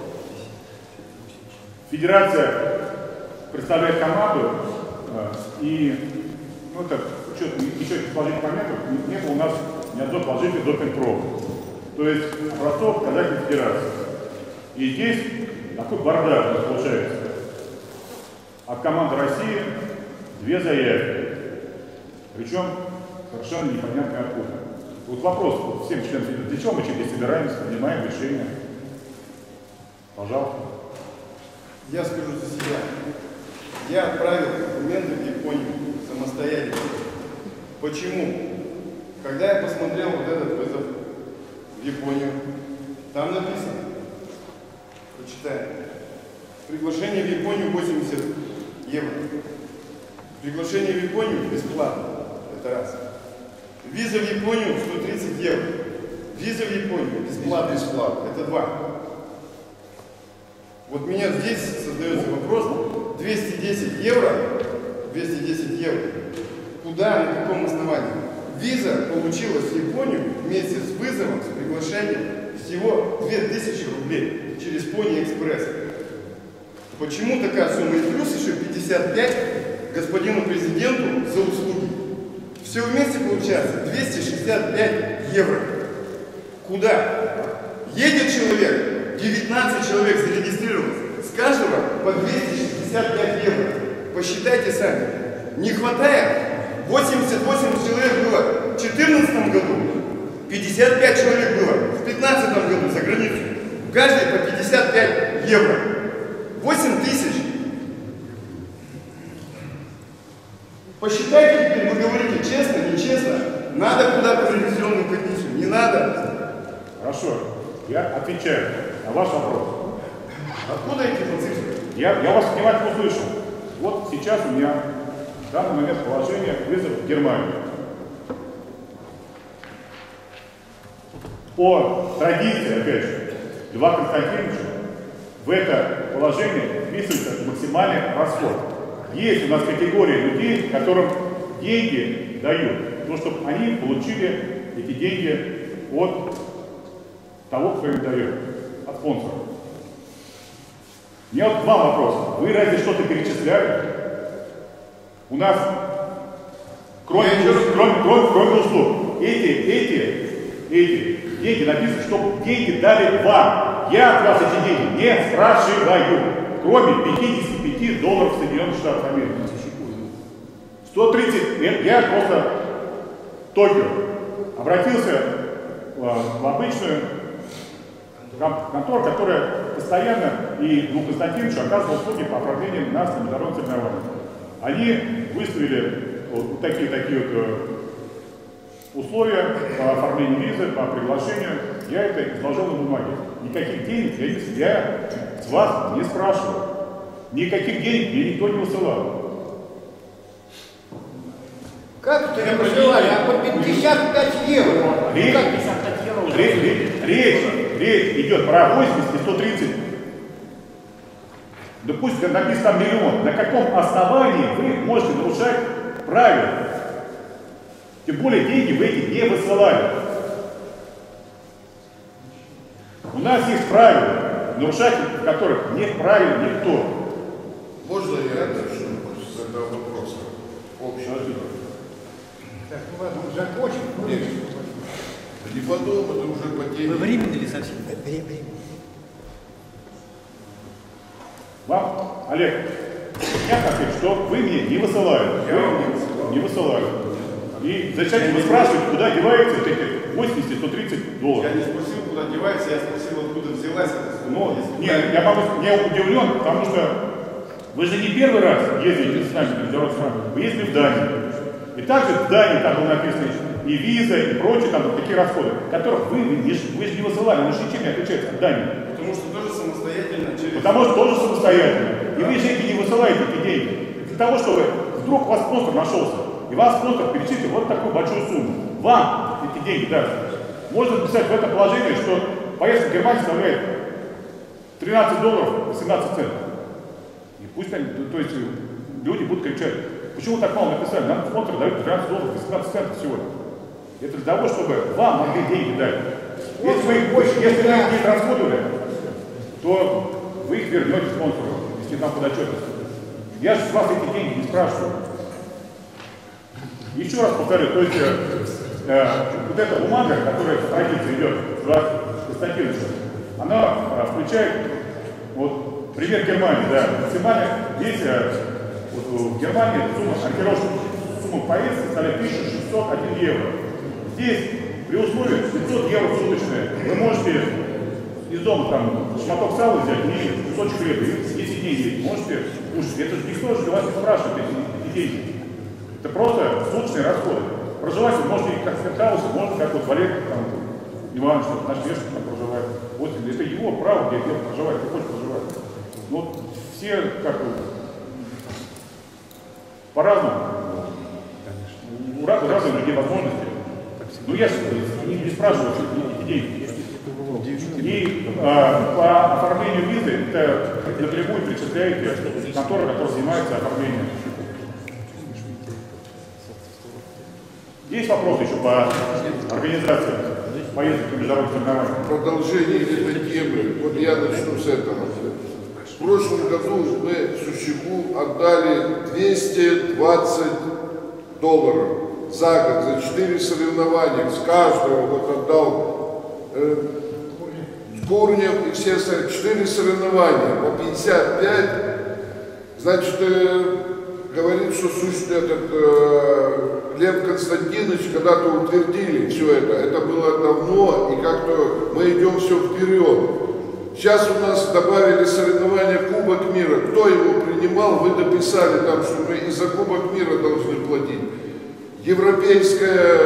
Федерация представляет команду, и это еще положительных моментов не было у нас ни одной положительной допинг-пробы. То есть образцов показателей Федерации. И здесь такой бардак у нас получается. От команды России 2 заявки. Причем совершенно непонятно откуда. Вот вопрос всем членам Федерации. Для чего мы здесь собираемся, принимаем решения? Пожалуйста. Я скажу за себя. Я отправил документы в Японию самостоятельно. Почему? Когда я посмотрел вот этот вызов в Японию, там написано, прочитаем, приглашение в Японию 80 евро. Приглашение в Японию бесплатно, это раз. Виза в Японию 130 евро. Виза в Японию бесплатно, это 2. Вот у меня здесь создается вопрос, 210 евро, куда, на каком основании? Виза получилась в Японию вместе с вызовом, с приглашением всего 2000 рублей через Пони Экспресс. Почему такая сумма? И плюс еще 55 господину президенту за услуги. Все вместе получается 265 евро. Куда? Едет человек, 19 человек зарегистрировалось, с каждого по 265 евро. Посчитайте сами. Не хватает? 88 человек было в 2014 году, 55 человек было в 2015 году за границу. Каждый по 55 евро. 8 тысяч. Посчитайте теперь, вы говорите, честно, нечестно, надо куда-то в ревизионную комиссию, не надо. Хорошо, я отвечаю на ваш вопрос. Откуда эти цифры? Я вас внимательно услышал. Вот сейчас у меня в данный момент положение вызов в Германию. По традиции, опять же, Льва Константиновича в это положение вписывается максимальный расход. Есть у нас категория людей, которым деньги дают, но чтобы они получили эти деньги от того, кто им дает, от спонсора. У меня вот 2 вопроса. Вы разве что-то перечисляли? У нас, кроме услуг, эти деньги написано, чтобы деньги дали вам. Я от вас эти деньги не спрашиваю, кроме 55 долларов Соединенных Штатов Америки. 130, я просто Токио обратился в обычную контору, которая постоянно и Константиновичу оказывала услуги по оформлению нас на международных соревнованиях. Они выставили вот такие условия по оформлению визы, по приглашению, я это изложил на бумаге. Никаких денег я с вас не спрашивал. Никаких денег мне никто не высылал. Как это не посылали? А по 55 евро. Речь идет про 80 и 130. Да пусть написано там миллион. На каком основании вы можете нарушать правила? Тем более деньги вы эти не высылали. У нас есть правила, нарушать которых не вправе никто. Можно я начну с этого вопроса? Общий. Так, ну ладно, закончим. Нет. Не потом, это уже потеря. Вы временно или совсем? Временно. Вам, Олег, я хочу, что вы мне не высылали. Не высылали. И зачем вы спрашиваете, куда деваются эти 80-130 долларов? Я не спросил, куда девается, я спросил, откуда взялась эта сумма. Нет, я удивлен, потому что вы же не первый раз ездите с нами, вы ездили в Данию. И также в Дании там было написано и виза, и прочие там такие расходы, которых вы же не высылали, но ничем не отличается от Дании. Потому что тоже самостоятельно через... Потому что тоже самостоятельно. И вы же эти не высылаете эти деньги. Для того, чтобы вдруг у вас спонсор нашелся, и вас спонсор перечислит вот такую большую сумму. Вам эти деньги даст. Можно написать в это положение, что поездка в Германию составляет $13 18 центов. И пусть они, то есть люди будут кричать, почему так мало написали? Нам спонсор дают $13 18 центов сегодня. Это для того, чтобы вам могли деньги дать. Если вы их расходовали, то вы их вернете спонсору, если там подотчетность. Я же с вас эти деньги не спрашиваю. Еще раз повторю, то есть вот эта бумага, которая по традиции идет с вас, Константинович, она включает вот пример Германии, да, максимально здесь вот, в Германии сумма поездки составляет 1601 евро. Здесь при условии 500 евро суточные вы можете из дома там шматок сала взять и кусочек хлеба, и 10 дней есть, можете кушать. Это же никто же вас не спрашивает эти деньги. Это просто суточные расходы. Проживать вы можете как в Пентхаусе, можно как вот Валерий там, Иванович, наш Лешкин там проживает. Вот, это его право, где проживает, где хочет проживать. Но все как бы по-разному. У разных людей возможности. Но я не спрашиваю эти деньги. И по оформлению визы это напрямую причисляете контору, которая занимается оформлением. Есть вопросы еще по организации поездок и международных соревнований? Продолжение этой темы. Вот я начну с этого. В прошлом году мы Сущеву отдали $220 за год, за 4 соревнования. С каждого вот отдал Курнев и все остальные. 4 соревнования по 55. Значит, говорит, что Лев Константинович когда-то утвердили все это было давно, и как-то мы идем все вперед. Сейчас у нас добавили соревнования Кубок мира. Кто его принимал, вы дописали там, что мы и за Кубок мира должны платить. Европейская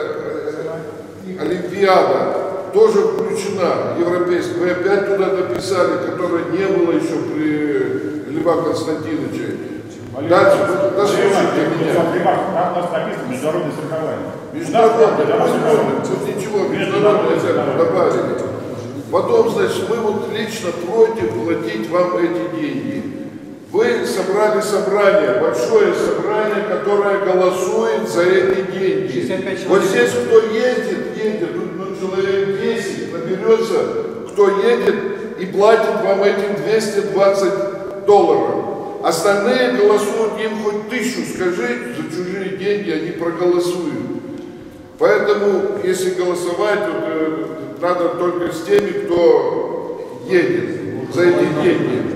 Олимпиада тоже включена, европейская. Вы опять туда дописали, которой не было еще при Льва Константиновиче. Дальше, дослушайте меня. Там у нас написано международные соревнования. Международные, тут ничего, международные добавили. Потом, значит, мы вот лично против платить вам эти деньги. Вы собрали собрание, большое собрание, которое голосует за эти деньги. Вот здесь кто едет, тут человек 10 наберется, кто едет и платит вам эти $220. Остальные голосуют, им хоть 1000 скажи, за чужие деньги они проголосуют. Поэтому, если голосовать, то надо только с теми, кто едет за эти деньги.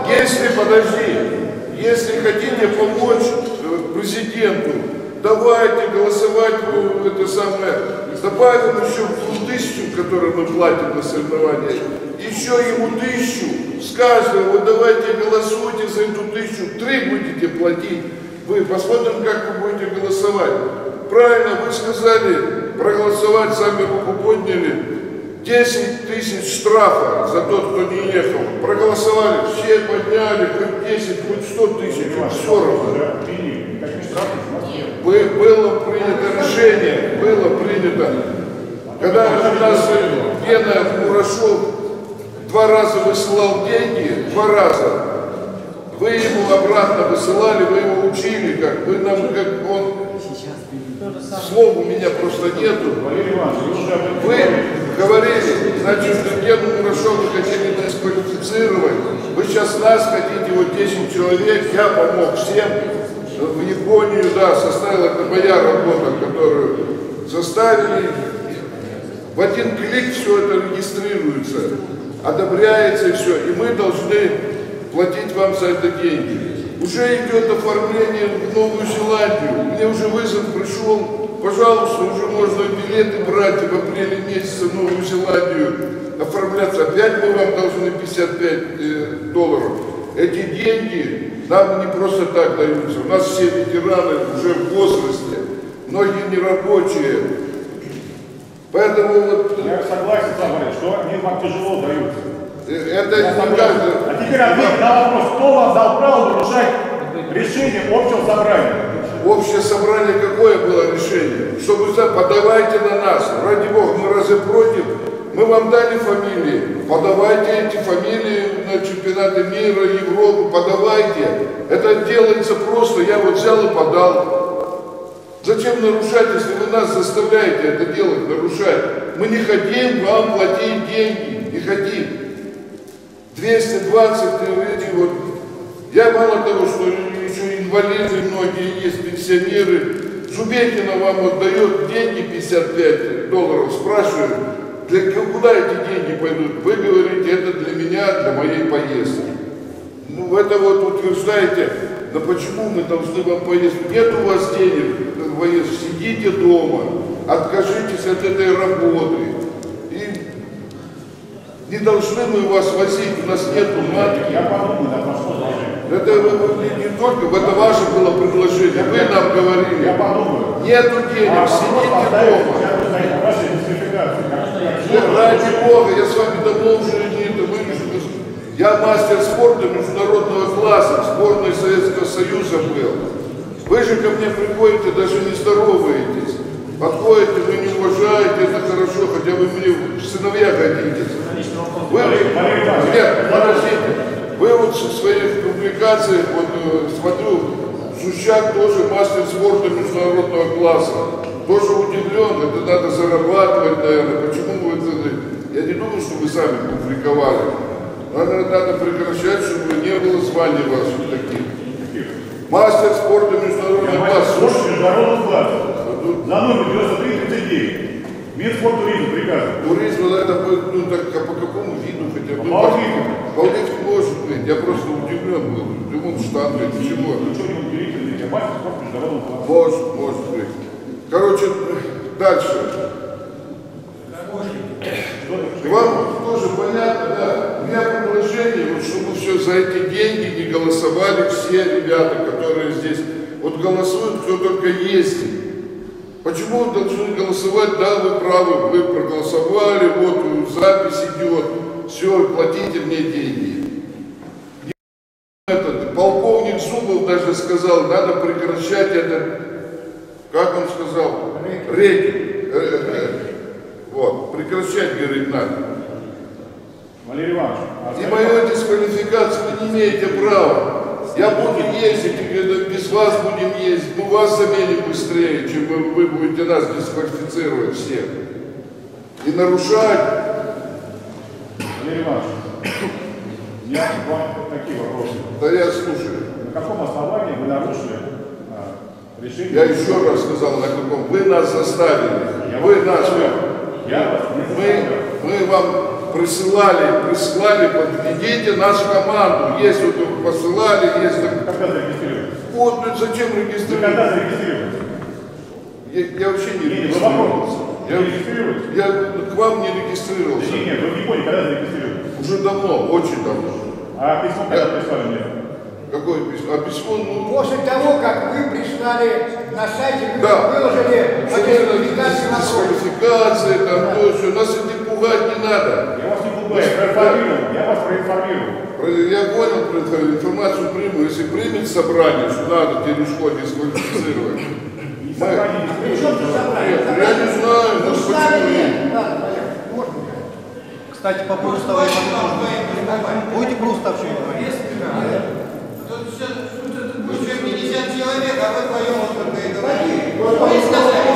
Если хотите помочь президенту, давайте голосовать, это самое, добавим еще 1000, которые мы платим на соревнования, еще ему 1000, с каждого, вот давайте голосуйте за эту 1000, 3 будете платить, вы, посмотрим, как вы будете голосовать. Правильно, вы сказали, проголосовать, сами руку подняли. 10 тысяч штрафа за тот, кто не ехал. Проголосовали, все подняли, хоть 10, хоть 100 тысяч, все равно. Было принято решение, было принято. Когда у нас Гена Мурашов 2 раза высылал деньги, 2 раза, вы ему обратно высылали, вы его учили, как вы нам, как он, слов у меня просто нету. Вы говорили, значит, Гену Мурашова вы хотели дисквалифицировать, вы сейчас нас хотите, вот 10 человек, я помог всем. В Японию, да, составила, это моя работа, которую заставили. В один клик все это регистрируется, одобряется и все. И мы должны платить вам за это деньги. Уже идет оформление в Новую Зеландию. Мне уже вызов пришел. Пожалуйста, уже можно билеты брать в апреле месяце в Новую Зеландию. Оформляться. Опять мы вам должны $55. Эти деньги нам не просто так даются. У нас все ветераны уже в возрасте. Многие нерабочие. Поэтому вот... Я согласен с вами, что они вам тяжело даются. Это не каждый... А теперь ответь на вопрос, кто вам дал право нарушать решение общего собрания? Общее собрание какое было решение? Чтобы подавайте на нас. Ради Бога, мы разве против? Мы вам дали фамилии. Подавайте эти фамилии на чемпионаты мира, Европы. Подавайте. Это делается просто. Я вот взял и подал. Зачем нарушать, если вы нас заставляете это делать, нарушать? Мы не хотим вам платить деньги. Не хотим. 220 эти вот. Я мало того, что еще инвалиды многие есть, пенсионеры. Зубекина вам отдает деньги $55. Спрашиваю, куда эти деньги пойдут? Вы говорите, это для меня, для моей поездки. Ну, это вот утверждаете, да почему мы должны вам поездку? Нет у вас денег, сидите дома, откажитесь от этой работы. И не должны мы вас возить, у нас нету матки. Я подумаю, да, что это не только, это ваше было предложение, вы нам говорили. Я подумаю. Нету денег, сидите дома. Ради Бога, я с вами давно уже не вынужден. Я мастер спорта международного класса, сборной Советского Союза был. Вы же ко мне приходите, даже не здороваетесь. Подходите, вы не уважаете, это хорошо, хотя вы мне в сыновья годитесь. Нет, подождите. Вы вот в своих публикациях, вот смотрю, Сущак тоже мастер спорта международного класса. Тоже удивлен, это надо зарабатывать, наверное. Почему вы это... Я не думаю, что вы сами публиковали. Надо прекращать, чтобы не было званий ваших таких. Мастер спорта международного класса. Спорт международного класса. За номер 9339. Минспорттуризм приказывает. Туризм, это ну, так, по какому виду хотя бы? По Олимпийскому может быть. Я просто удивлен был. Думал, штанга, ничего. Ничего не удивительного. Я мастер спорта международного класса. Может быть. Короче, дальше. Вам тоже понятно, да? У меня предложение, вот, чтобы все за эти деньги не голосовали все ребята, которые здесь. Вот голосуют, кто только ездит. Почему вы должны голосовать? Да, вы правы, вы проголосовали, вот запись идет, все, платите мне деньги. Полковник Зубов даже сказал, надо прекращать это, как он сказал, рекет. Вот, прекращать, говорит, надо. Валерий Иванович. И мою дисквалификацию вы не имеете права. Я буду ездить, и без вас будем ездить. Мы вас заменим быстрее, чем вы будете нас дисквалифицировать всех. И нарушать. Валерий Иванович, я вам такие вопросы. Да я слушаю. На каком основании вы нарушили решение? Я еще раз сказал, на каком. Вы нас заставили. Вы нас. Мы вам присылали, подведите нашу команду. Есть вот посылали, есть... Когда зарегистрировали? Вот, ну зачем регистрировать? Когда зарегистрировали? Я вообще не регистрировался. Я к вам не регистрировался. Нет, вы в Японии когда зарегистрировали? Уже давно, очень давно. А письмо когда прислали мне? Какое Какое письмо? А письмо, ну... После того, как вы прислали на сайте, вы Да. выложили дисквалификации, там, то, все. Нас этим пугать не надо. Я вас не пугаю, я вас проинформирую. Я понял, информацию приму. Если примет собрание, что надо Терешко дисквалифицировать. Я не знаю, может почему. Кстати, по уставу будете про устав что-нибудь говорить? Тут уже 50 человек, а вы вдвоем только и говорите. Вы сказали.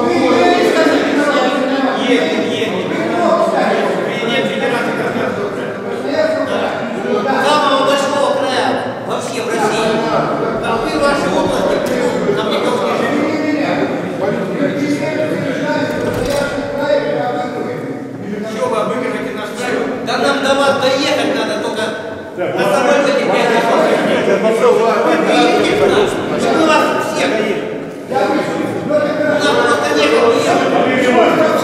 Самого большого края вообще в России. А вы в вашей области, там никого не живет. Что вы обыгрываете наш край? Да нам до вас доехать надо только на самолете 5 часов. Мы вас всех. Нам просто некуда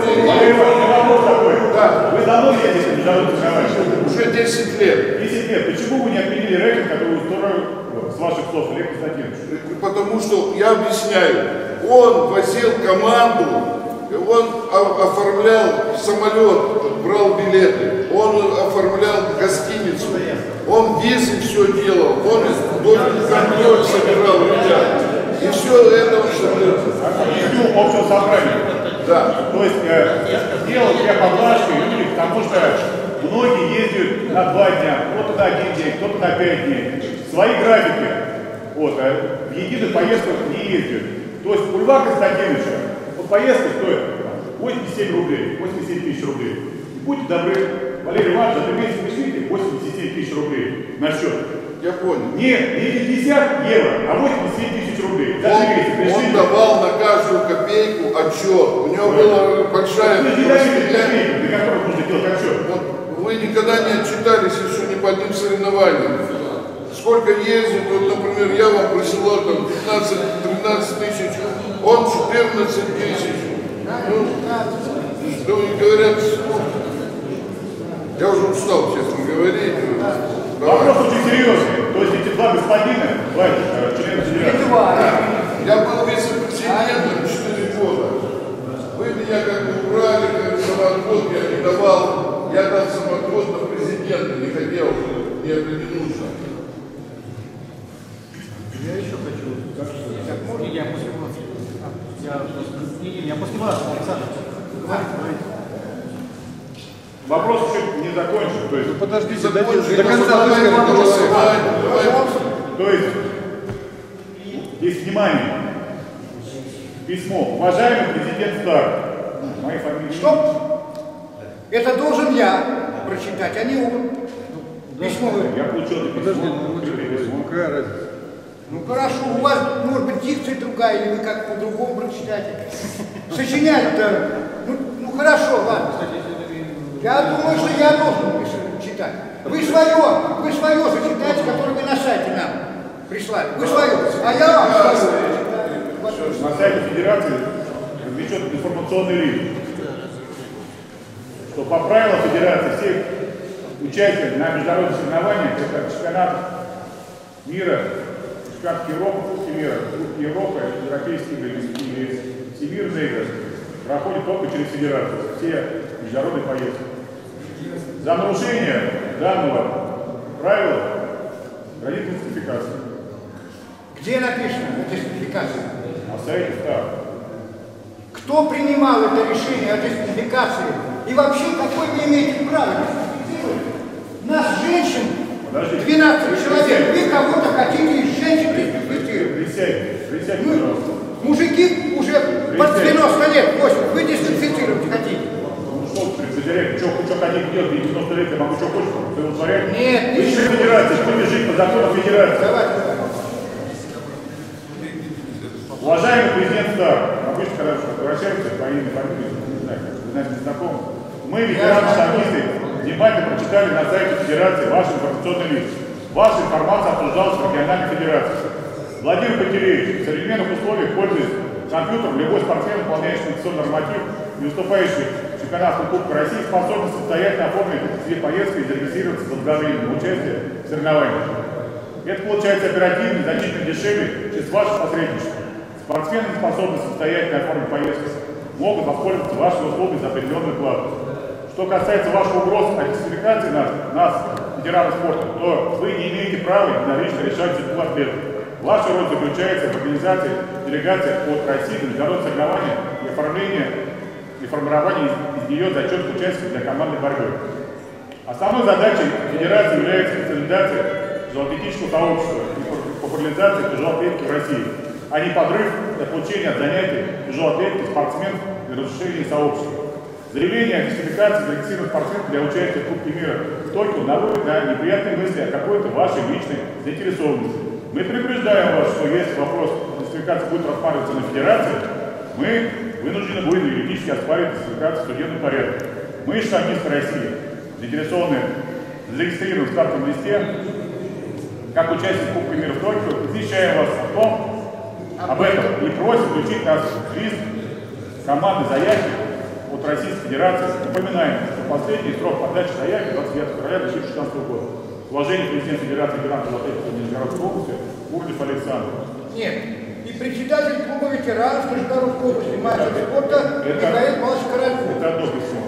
Вы давно едете в международный соревнования? Уже 10 лет. 10 лет. Почему вы не отменили рейтинг, который устроил, с ваших слов, Олег Константинович? Потому что, я объясняю, он возил команду, он оформлял самолет, брал билеты, он оформлял гостиницу, он визы все делал, он контроль собирал ребят. И все это он собирал. Объясню общего собрания. Да. То есть делал для поблажки люди, потому что многие ездят на 2 дня, кто-то на 1 день, кто-то на 5 дней. Свои графики. Вот, в единых поездках не ездят. То есть у Льва Константиновича вот поездка стоит 87 рублей, 87 тысяч рублей. Будьте добры, Валерий Иванович, за 3 месяца пришлите 87 тысяч рублей на счет. Я понял. Не 50 евро, а 87 тысяч рублей. За 3 месяца пришлите. Он давал на каждую копейку отчет. У него была большая... Вы не даете копейки, для которых нужно делать отчет. Вот вы никогда не отчитались еще ни по одним соревнованиям. Сколько ездит, вот, например, я вам присылал там 15-13 тысяч, он 14 тысяч. Ну, говорят, я уже устал, честно говорить. Вопрос очень серьезный. То есть эти два господина, члены федерации. Я был вице-президентом 4 года. Вы меня как бы убрали, как самоотвод, я не давал. Я дал самоотвод на президента, не хотел, мне это не нужно. Я еще хочу. Я после вас. Я после вас, Александр. Говорите. Вопрос еще не закончен. То есть, подождите, до конца. То есть, здесь внимание. Письмо. Уважаемый президент Стар. Мои фамилии. Стоп! Это должен я прочитать, а не он. Письмо. Я получил это письмо. Подожди, ну какая разница? Ну хорошо, у вас, может быть, дикция другая, или вы как по-другому прочитаете. Сочинять-то, ну хорошо, ладно. Я думаю, что я должен читать. Вы свое зачитайте, которое вы на сайте нам прислали. Вы свое, а я вам свое. На сайте Федерации размещен информационный лист, что по правилам Федерации всех участников на международных соревнованиях, это чемпионат мира, чемпионат Европы, Кубки мира, Кубки Европы, Европейские игры и Всемирные игры, проходят только через Федерацию, все международные поездки. За нарушение данного правила грозит дисквалификация. Где написано дисквалификация? На сайте СТАР. Кто принимал это решение о дисквалификации? И вообще, какое вы имеете право дисквалифицировать? Нас, женщин, 12 человек, вы кого-то хотите из женщин дисквалифицировать. Присядьте, пожалуйста. Мужики уже под 90 лет, 8, вы дисквалифицировать хотите. Что хотите делать, 90 лет, я могу что хочешь, вы утворяете? Нет, вы член Федерации, будете жить по закону Федерации. Давайте. Уважаемый президент Стар, обычно, когда обращаемся по имени, фамилии, не знаю, вы знаете, знакомы, мы, ветераны-шахисты, внимательно прочитали на сайте Федерации ваш информационный лист. Ваша информация обсуждалась в региональной федерации. Владимир Пантелеевич, в современных условиях, пользуясь компьютером, любой спортсмен, выполняющий инвестиционный норматив и выступающий в чемпионатах Кубка России, способен самостоятельно оформить себе поездку и зарегистрироваться с возглавлением на участие в соревнованиях. Это получается оперативнее, значительно дешевле, чем с вашим посредничеством. Спортсмены, не способны самостоятельно оформить поездку, могут воспользоваться вашей услугой за определенную плату. Что касается ваших угроз о дисквалификации нас, ветеранов спорта, то вы не имеете права единолично решать судьбу атлетов. Ваша роль заключается в организации делегаций от России на международные соревнования и формировании из нее зачетных участников для командной борьбы. Основной задачей Федерации является консолидация тяжелоатлетического сообщества и популяризация тяжелоатлетики в России, а не подрыв для получения от занятий тяжелоатлетики спортсменов и разрушения сообщества. Заявление о дисквалификации зарегистрированных спортсменов для участия в Кубке мира в Токио наводит на неприятные мысли о какой-то вашей личной заинтересованности. Мы предупреждаем вас, что если вопрос дисквалификации будет рассматриваться на Федерации, мы вынуждены будем юридически оспаривать дисквалификацию в судебном порядке. Мы, штангисты России, заинтересованы, зарегистрированы в стартовом листе, как участник Кубка мира в Токио, извещаем вас об этом и просим включить нас в лист команды заявки от Российской Федерации. Напоминаем, что последний срок подачи заявки 29 февраля 2016 года. С уважением, президент Федерации ветеранов атлетики Нижегородской области Курдев Александр. Нет. И председатель клуба ветеранов Нижегородской области, мастер спорта Михаил Павлович Корольков. Это одно письмо.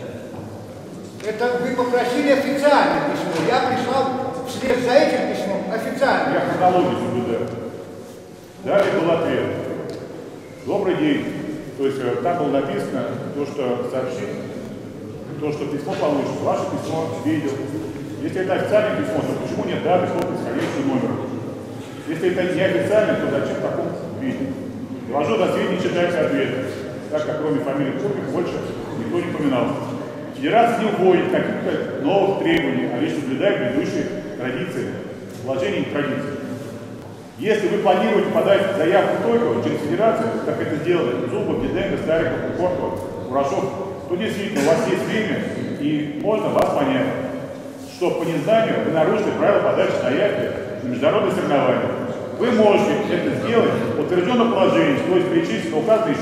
Это вы попросили официальное письмо. Я прислал вслед за этим письмом официально. Я хронологию соблюдаю. Далее был ответ. Добрый день. То есть там было написано то, что сообщит, то, что письмо получится. Ваше письмо видел. Если это официальное письмо, то почему нет даты, подпись, исходящего номера? Если это не официально, то зачем в таком виде? Довожу до сведения, читайте ответ, так как кроме фамилии Курбик больше никто не упоминался. Федерация не вводит каких-то новых требований, а лишь соблюдает предыдущие традиции, положения и традиции. Если вы планируете подать заявку только через Федерацию, как это сделали Зубов, Диденко, Стариков, Курков, Курашов, то действительно у вас есть время и можно вас понять, что по незнанию вы нарушили правила подачи заявки на международные соревнования. Вы можете это сделать в утвержденном положении, то есть перечислить на указанный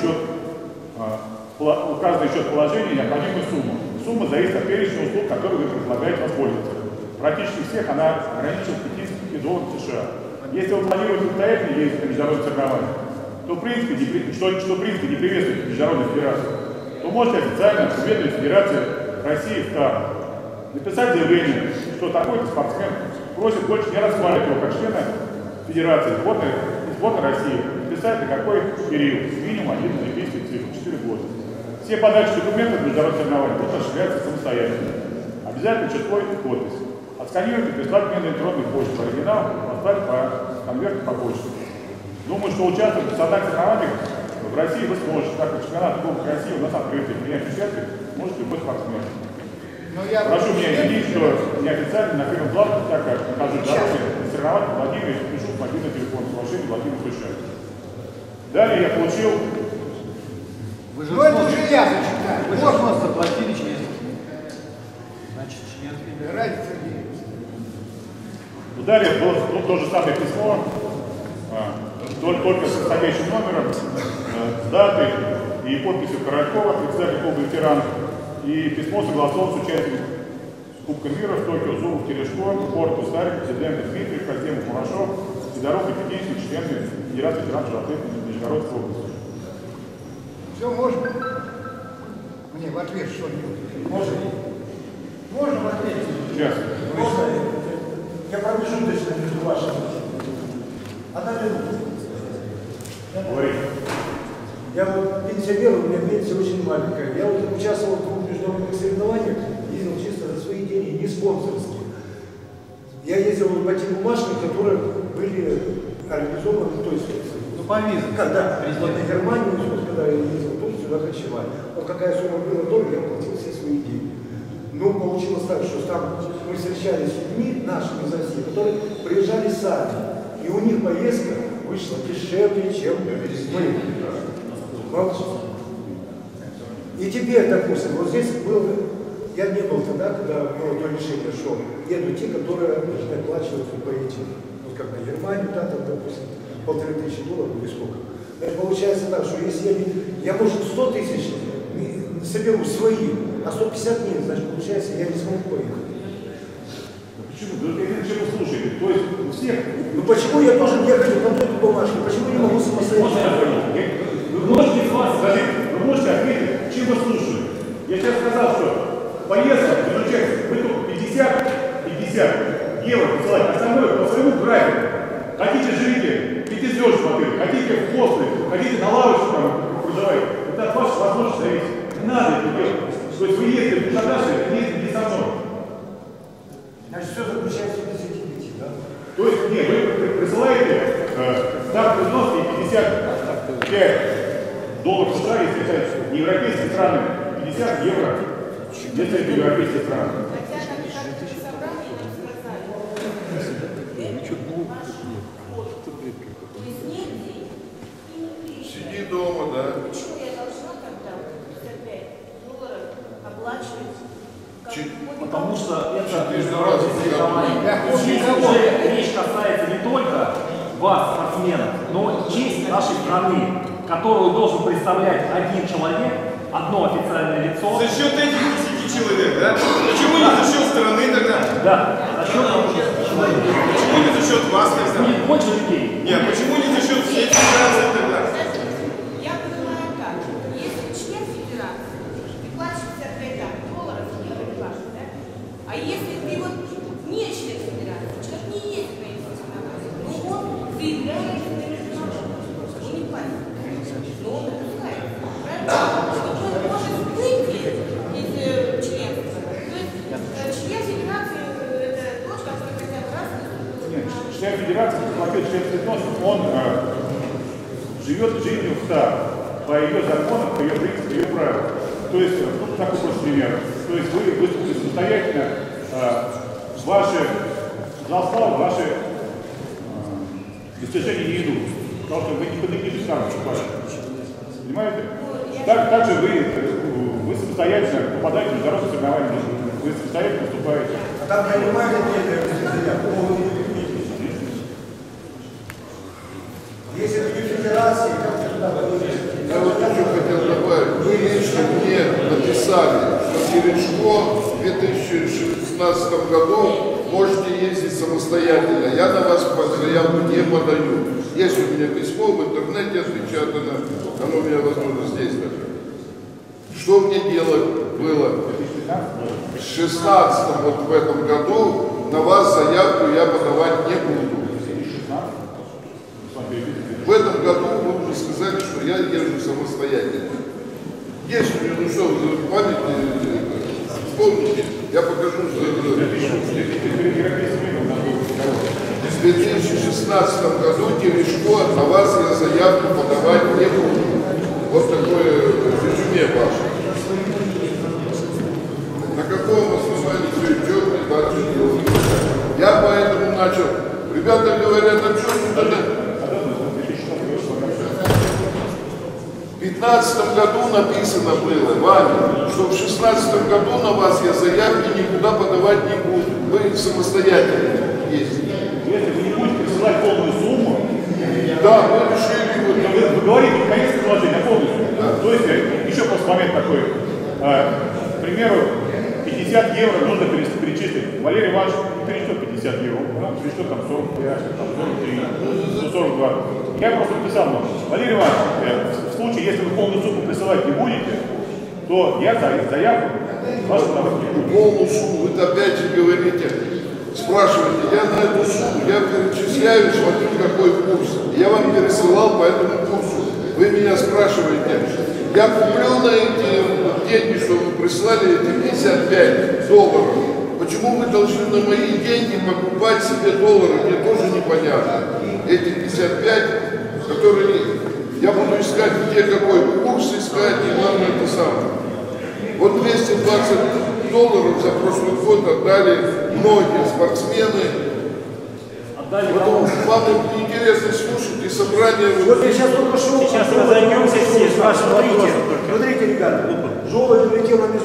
счет положения необходимую сумму. Сумма зависит от перечня услуг, которые вы предлагаете воспользоваться. Практически всех она ограничивает $50 США. Если вы планируете самостоятельно ездить на международные соревнования, то в принципе, что в принципе не приветствует Международную Федерацию, то можете официально уведомить Федерацию России в ТАР. Написать заявление, что такой-то спортсмен просит больше не рассматривать его как члена Федерации сборной России, написать на какой период, минимум 1 олимпийский цикл, 4 года. Все подачи документов в международных соревнованиях будут осуществляться самостоятельно. Обязательно число и подпись. Отсканировать и прислать мне на электронную почту оригинал, послать по конверту по почте. Думаю, что участвовать в национальных соревнованиях в России вы сможете, так как чемпионат Кубка России у нас открытый, принять участие может любой спортсмен. Прошу меня извинить, что неофициально на первом плане, так как нахожусь в дороге, на соревнования Владимир пишу в мобильный телефон, соглашение Владимир Сущаев. Далее я получил... Вы же это уже я зачитаю. Вы же нас заплатили через... Значит, нет. Далее было то же самое письмо, только с соответствующим номером, с датой и подписью Королькова, председателя клуба ветеранов, и письмо согласовано с участием Кубка мира в Токио, Зубов, Терешко, Порту, Старик, Диденко, Дмитриев, Каздемов, Мурашов, Сидоров и Пятичный, члены Федерации ветеранов атлетики Нижегородской области. Все можно? Мне в ответ что-нибудь? Можно? Можно в ответ? Сейчас. Можно? Я промежуточно между вашими. Одна минута. Говори. Я вот пенсионер, у меня пенсия очень маленькая. Я вот участвовал в двух международных соревнованиях, ездил чисто за свои деньги, не спонсорские. Я ездил по тем бумажкам, которые были организованы, то есть, по визе. Когда вот на Германию, когда я ездил, тут сюда кочевали. Вот какая сумма была долго, я платил все свои деньги. Но получилось так, что там мы встречались с людьми, нашими из России, которые приезжали сами. И у них поездка вышла дешевле, чем мы. И теперь, допустим, вот здесь был, я не был тогда, когда было то решение, что едут те, которые оплачивают по этим, вот как на Германию, да, там, допустим, $1500 или сколько. Значит, получается так, что если я может 100 тысяч соберу свои, а 150 нет, значит, получается, я не смогу поехать. Почему? Да это зачем вы слушаете? То есть всех. Ну почему я должен ехать на эту бумажку? Почему не могу самостоятельно? Вы можете ответить, чем вы слушали. Я сейчас сказал, что поездка заключается, вы только 50 евро посылать, остальное по своему графику. Хотите живите, пятизвездочном отеле, хотите в хостеле, хотите на лавочку там проживаете. Это от вашей возможности зависит. Не надо это делать. То есть вы ездите в Душадаше, это ездите не со мной. Значит, все заключается в 10 да? То есть, нет, вы присылаете ставку взноса и 55 долларов США, если это не европейские страны, 50 евро, если это европейские страны. Сиди дома, да. Почему я должна тогда $55 оплачивать? Потому что это международное соревнование. Здесь уже речь касается не только вас, спортсменов, но и честь нашей страны, которую должен представлять один человек, одно официальное лицо. За счет этих 10 человек, да? Почему не за счет страны тогда? Да, за счет человека. Почему не за счет вас тогда? Будет больше людей. Нет, почему не за счет всей федерации тогда? Я понимаю так, если член федерации, ты платишь $55, неважно, да? А если ты вот не член федерации, человек не есть в твоей федерации, но он заявляет, что ты международный, он не платит. Но он допускает, правильно? Что он может выйти из членства. То есть член федерации это тот, который хотя бы раз Нет, член федерации, платит членский взнос, он живет жизнью в СТА по ее законам, по ее принципам, по ее правилам. То есть, вот такой просто пример. То есть вы выступили самостоятельно, ваши заслуги, ваши достижения не идут. Потому что вы не поднимитесь сами, понимаете? Также вы самостоятельно попадаете в международные соревнования, вы самостоятельно выступаете. А там принимают если это не федерации, как ты туда выйдешь? Я вот еще хотел добавить, вы лично мне написали, что Терешко в 2016 году можете ездить самостоятельно. Я на вас заявку не подаю. Есть у меня письмо в интернете отпечатано, оно у меня, возможно, здесь даже. Что мне делать было? В 2016, вот в этом году, на вас заявку я подавать не буду. В этом году вы уже сказали, что я езжу самостоятельно. Есть у меня, ну что, вы память вспомните, я покажу, что это. В 2016 году Терешко, на вас я заявку подавать не буду. Вот такое резюме ваше. На каком основании все идет и дальше делать? Я поэтому начал. Ребята говорят, а что тут это? В 2015 году написано было вами, что в 2016 году на вас я заявки никуда подавать не буду. Вы самостоятельно ездите. Если вы не будете присылать полную сумму, да, мы решили. Вы говорите, конец предложения полностью. Да. То есть, еще просто момент такой. К примеру, 50 евро нужно перечислить. Валерий Иванович перечислил 50 евро, он перечислил там 45, там 43, 142. Я просто написал, Валерий Иванович, в случае, если вы полную сумму присылать не будете, то я заявку вашу подавать не буду. Полную сумму, вы опять же говорите, спрашиваете, я на эту сумму, я перечисляю, смотрю, какой курс. Я вам пересылал по этому курсу. Вы меня спрашиваете, я куплю на эти деньги, что вы прислали, эти $55. Почему вы должны на мои деньги покупать себе доллары? Мне тоже непонятно. Эти 55, которые я буду искать, где какой курс искать, и вам это самое. Вот $220 за прошлый год отдали многие спортсмены. Потом вам интересно слушать и собрание... Вот я сейчас только шел. Сейчас разойдемся все, спрашивайте. Смотрите, ребята, Жолоб улетел на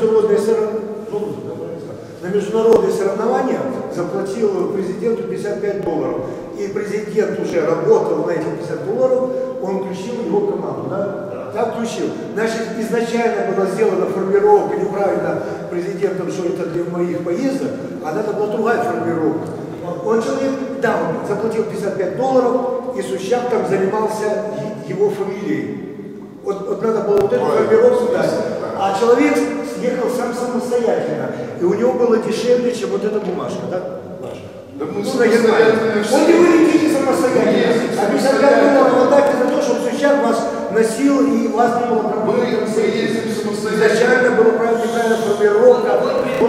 международные соревнования, заплатил президенту $55. И президент уже работал на этих $50, он включил его команду, да? Так включил. Значит, изначально была сделана формулировка неправильно президентом, что это для моих поездок, а надо была другая формулировка. Он человек, да, заплатил $55, и Сущак там занимался его фамилией. Вот надо было вот эту формировку дать. А человек съехал сам самостоятельно, и у него было дешевле, чем вот эта бумажка, да? Да мы Он не вылетите самостоятельно. А $55 отдать за то, чтобы Сущак вас носил, и у вас не было проблем. Мы ездим самостоятельно. Изначально была неправильная формировка.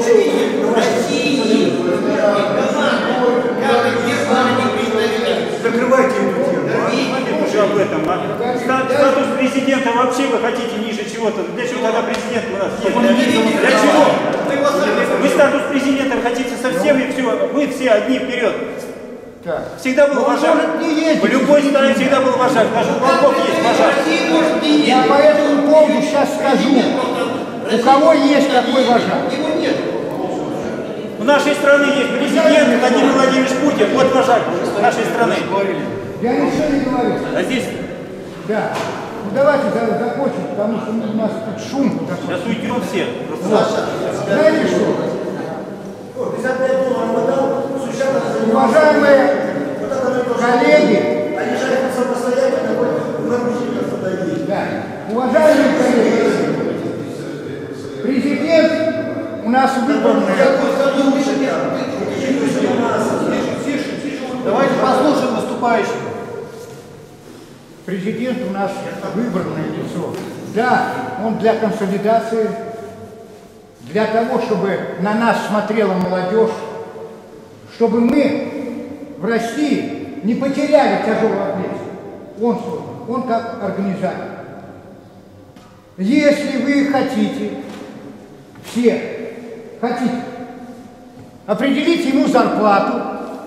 Закрывайте эту тему. Уже об этом. Статус президента вообще вы хотите ниже чего-то. Для чего тогда президент у нас есть? Для чего? Вы статус президента хотите совсем и все. Вы все одни вперед. Всегда был вожак. В любой стране всегда был вожак. Даже у волков есть вожак. Я по этому поводу сейчас скажу. У кого есть какой вожак? У нашей страны есть президент Владимир Владимирович Путин. Вот вожак нашей страны. Я ничего не говорю. А здесь? Да. Ну давайте закончим, потому что у нас тут шум. Сейчас уйдем все. Знаете что? Уважаемые коллеги, да, уважаемые коллеги, президент у нас выбранный. Давайте послушаем выступающих. Президент у нас выбранное лицо. Да, он для консолидации, для того, чтобы на нас смотрела молодежь, чтобы мы в России не потеряли тяжелую атлетику. Он как организатор. Если вы хотите, все хотите, определите ему зарплату,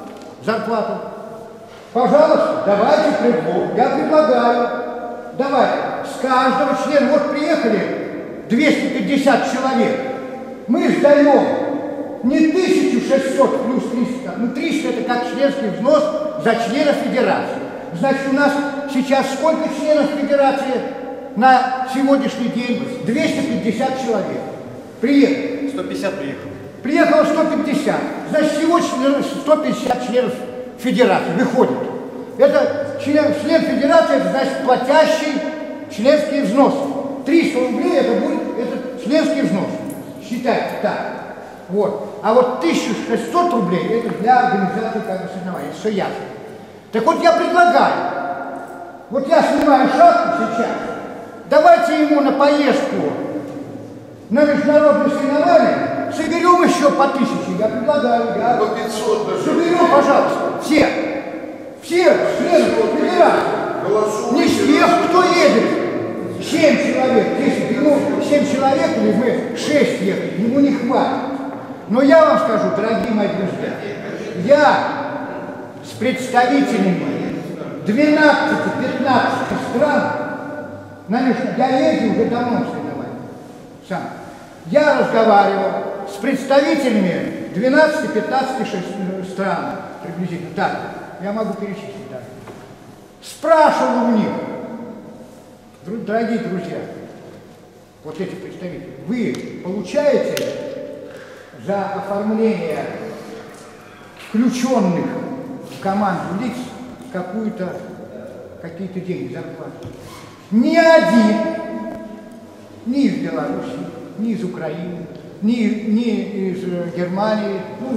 пожалуйста, давайте предложим. Я предлагаю, давайте, с каждого члена, вот приехали 250 человек, мы сдаем не 1600 плюс 300, ну 300 это как членский взнос за членов федерации. Значит, у нас сейчас сколько членов федерации на сегодняшний день? 250 человек. Приехали. 150 приехало. Приехало 150. Значит, всего 150 членов федерации выходит. Это член федерации, это значит платящий членские взносы. 300 рублей это будет членский взнос. Считайте так. Вот. А вот 1600 рублей это для организации соревнований. Все ясно. Так вот я предлагаю, вот я снимаю шапку сейчас, давайте ему на поездку на международные соревнования соберем еще по 1000. Я предлагаю, я по 500 даже. соберем, пожалуйста, все члены федерации. Не всех, кто едет. 7 человек, 10, ему 7 человек, или мы 6 ехать, ему не хватит. Но я вам скажу, дорогие мои друзья, я с представителями 12-15 стран, я ездил уже давно в соревнования, сам. Я разговаривал с представителями 12-15 стран, приблизительно, так, я могу перечислить даже. Спрашивал у них, дорогие друзья, вот эти представители, вы получаете за оформление включенных в команду лиц какие-то деньги, зарплату? Ни один, ни из Беларуси, ни из Украины, ни из Германии,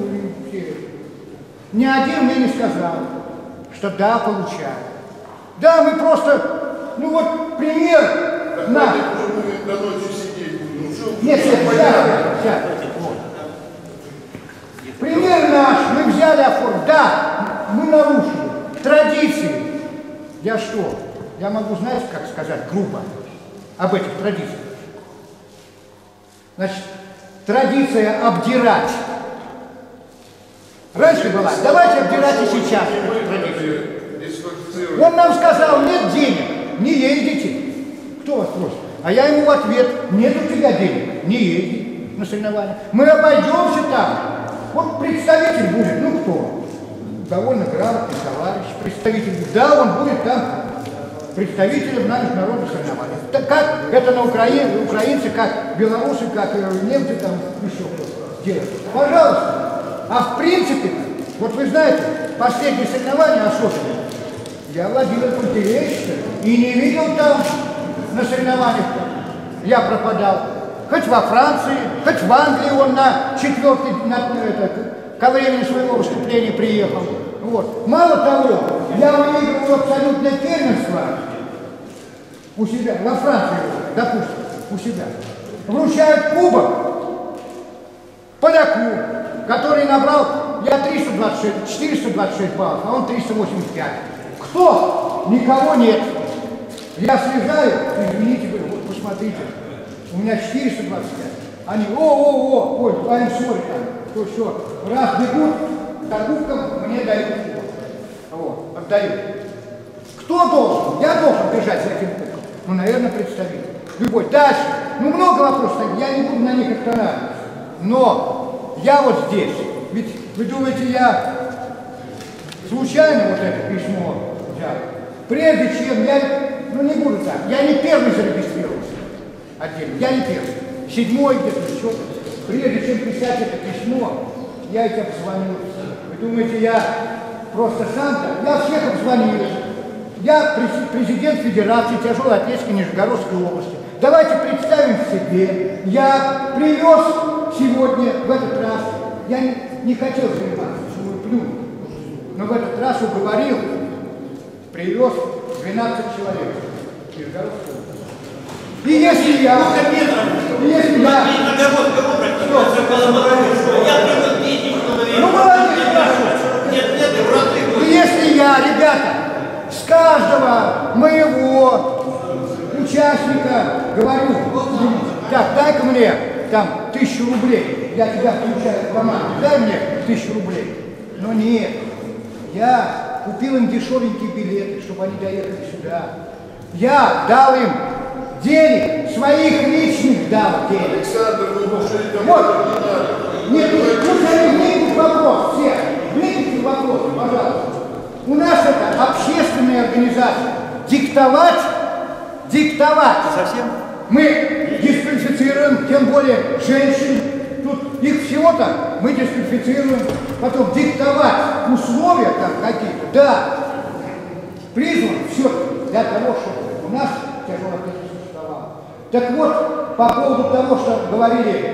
ни один мне не сказал, что да, получаю. Да, мы просто, ну вот пример наш. До ночи сидеть будем. Нет, сейчас. Пример наш, мы взяли оформить. Да, мы нарушили традиции. Я что? Я могу, знаете, как сказать грубо об этих традициях. Значит, традиция обдирать. Раньше была, давайте обдирать и сейчас. Он нам сказал, нет денег, не ездите. Кто вас просит? А я ему в ответ, нет у тебя денег, не езди на соревнования. Мы обойдемся там. Вот представитель будет, ну кто? Довольно грамотный товарищ, представитель. Да, он будет там представителем на международных соревнованиях. Так как это на Украине, украинцы, как белорусы, как немцы там еще кто-то делают. Пожалуйста. А в принципе, Вот вы знаете, последнее соревнование особенно, я Владимир Пантелеевич и не видел там на соревнованиях. Я пропадал. Хоть во Франции, хоть в Англии он на четвертый, ко времени своего выступления приехал. Вот. Мало того, я выигрывал абсолютное первенство у себя, во Франции, допустим, у себя. Вручают кубок поляку, который набрал, я 426 баллов, а он 385. Кто? Никого нет. Я слезаю, извините, говорю, вот посмотрите, у меня 425. Они, ой, I'm sorry, там, все, раз бегут, за кубком мне дают кубок. Вот, отдают. Кто должен? Я должен бежать за этим кубком. Ну, наверное, представитель. Любой. Дальше. Ну, много вопросов, я не буду на них останавливаться. Но я вот здесь. Ведь вы думаете, я случайно вот это письмо взял? Прежде чем я, ну не буду так, я не первый зарегистрировался отдельно, я не первый. 7-й где-то еще. Прежде чем писать это письмо, я их обзвонил. Вы думаете, я просто сам-то? Я всех обзвонил. Я президент Федерации тяжелой атлетики Нижегородской области. Давайте представим себе, я привез сегодня в этот раз, я не хотел заниматься, чтобы плюнуть, но в этот раз уговорил, привез 12 человек в Нижегородской области. И если я, ну молодец, и если я, ребята, с каждого моего участника говорю, так, дай-ка мне там 1000 рублей, я тебя включаю в команду, дай мне 1000 рублей. Но нет, я купил им дешевенькие билеты, чтобы они доехали сюда. Я дал им денег, своих личных дал денег. Александр, вы вот. Нет, вникните в вопрос, все, вникните в вопрос, пожалуйста. У нас это общественная организация. Диктовать. Совсем? Мы дисквалифицируем, тем более женщин. Тут их всего-то мы дисквалифицируем. Потом диктовать условия там какие-то. Да. Призван все для того, чтобы у нас тяжелая атлетика существовала. Так вот, по поводу того, что говорили,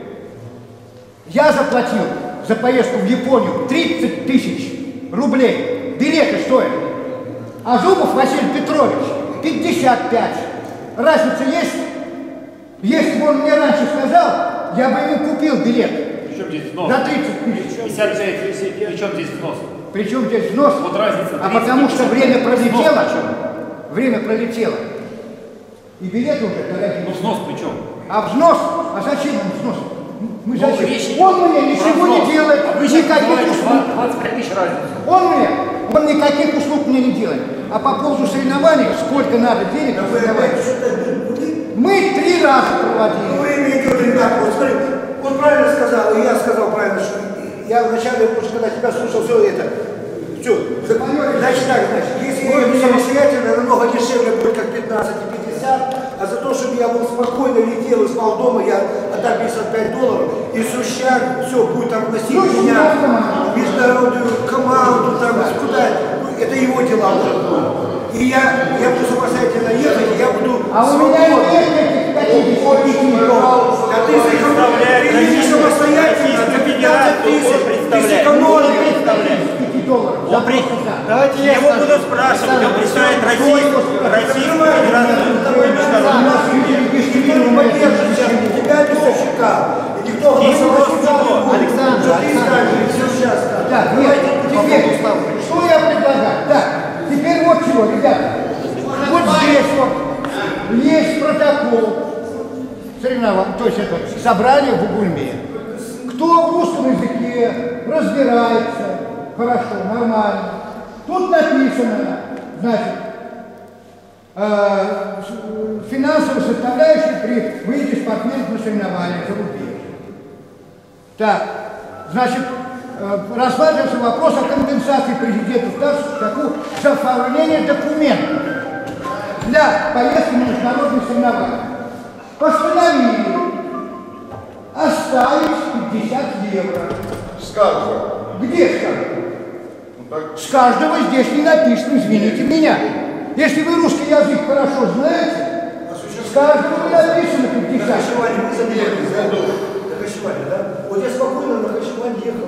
я заплатил за поездку в Японию 30 000 рублей. Билеты стоят. А Зубов Василий Петрович 55. Разница есть? Если бы он мне раньше сказал, я бы ему купил билет. Причем здесь взнос? За 30 000. 55, причем здесь взнос? Причем здесь взнос? Вот разница. А потому что время пролетело. Время пролетело. И билеты уже дорогие. Ну взнос причем? А взнос? А зачем он взнос? Мы Ну, зачем? Он мне ничего не делает. А вы сейчас никаких говорите услуг. 25 000 разницы. Он никаких услуг мне не делает. А по поводу соревнований, сколько надо денег, мы 3 раза проводили. Ну, время идет, ребята, вот смотри, он правильно сказал, и я сказал правильно, что я вначале, когда тебя слушал, все это, все, значит так, если я еду самостоятельно, намного дешевле будет, как 15 и 50, а за то, чтобы я был спокойно летел и спал дома, я отдам $55, и Сущак, все, будет там вносить меня в международную команду, там, куда, это его дела уже. И я буду самостоятельно ехать, и я буду свободно. А ты едешь самостоятельно, за 15 000, ты сэкономишь. Давайте я его буду спрашивать, он представляет Российскую Федерацию тебя без Сущака. И никто Александр, так, нет, теперь, что я предлагаю? Так, теперь вот чего, ребята. Вот здесь вот есть протокол соревнований, то есть это собрание в Бугульме. Кто в русском языке разбирается, хорошо, нормально. Тут написано, значит, финансовая составляющая при выезде спортсменов на соревнования за рубеж. Так, значит, рассматривается вопрос о компенсации президенту Сташку за оформление документов для поездки на международные соревнования. Постановили оставить 50 евро. Сказано. Где сказано? С каждого здесь не написано, извините меня. Если вы русский язык хорошо знаете, с каждого не написано 50. На Хачеване мы занимались, да? На Хачеване, да? Вот я спокойно на Хачеване ехал.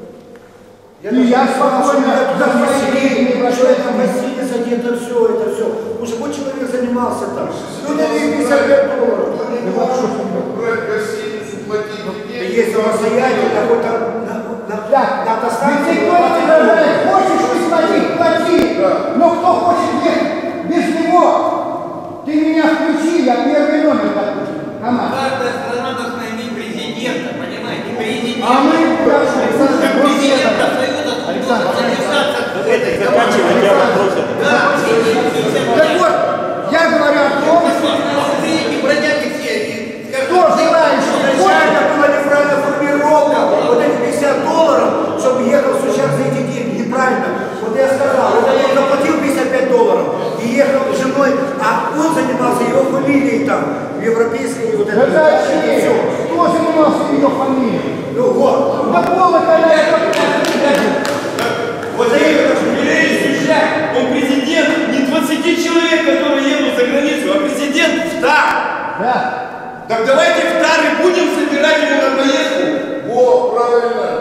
Я спокойно за бассейн, что это гостиница, это все. Уже вот человек занимался там. Ну, дали $55. Брать гостиницу, платить деньги. Есть самостоятельно, какой-то на автостанции. Ведь никто не возражает. Хочешь ты платить, плати. Но кто хочет ехать без него, ты меня включи, я первый номер, допустим. Каждая страна должна иметь президента, понимаете? Президент. А мы Президента Союза содержаться. Заканчивайте вопросы. Да, так вот, я говорю о том, эти бродяги все. кто желающий, Изначально была неправильная формировка. Вот эти $50, чтобы ехал сейчас за эти деньги. Неправильно. Вот я сказал, вот он заплатил $55 и ехал с женой, а он занимался его фамилией там, в европейской вот этой. это все. Кто занимался ее фамилией? Ну вот. Да полы коляска. Вот он президент не 20 человек, которые едут за границу, а президент ВТА. Да. Так давайте ВТАР и будем собирать его на поездку. Во, правильно.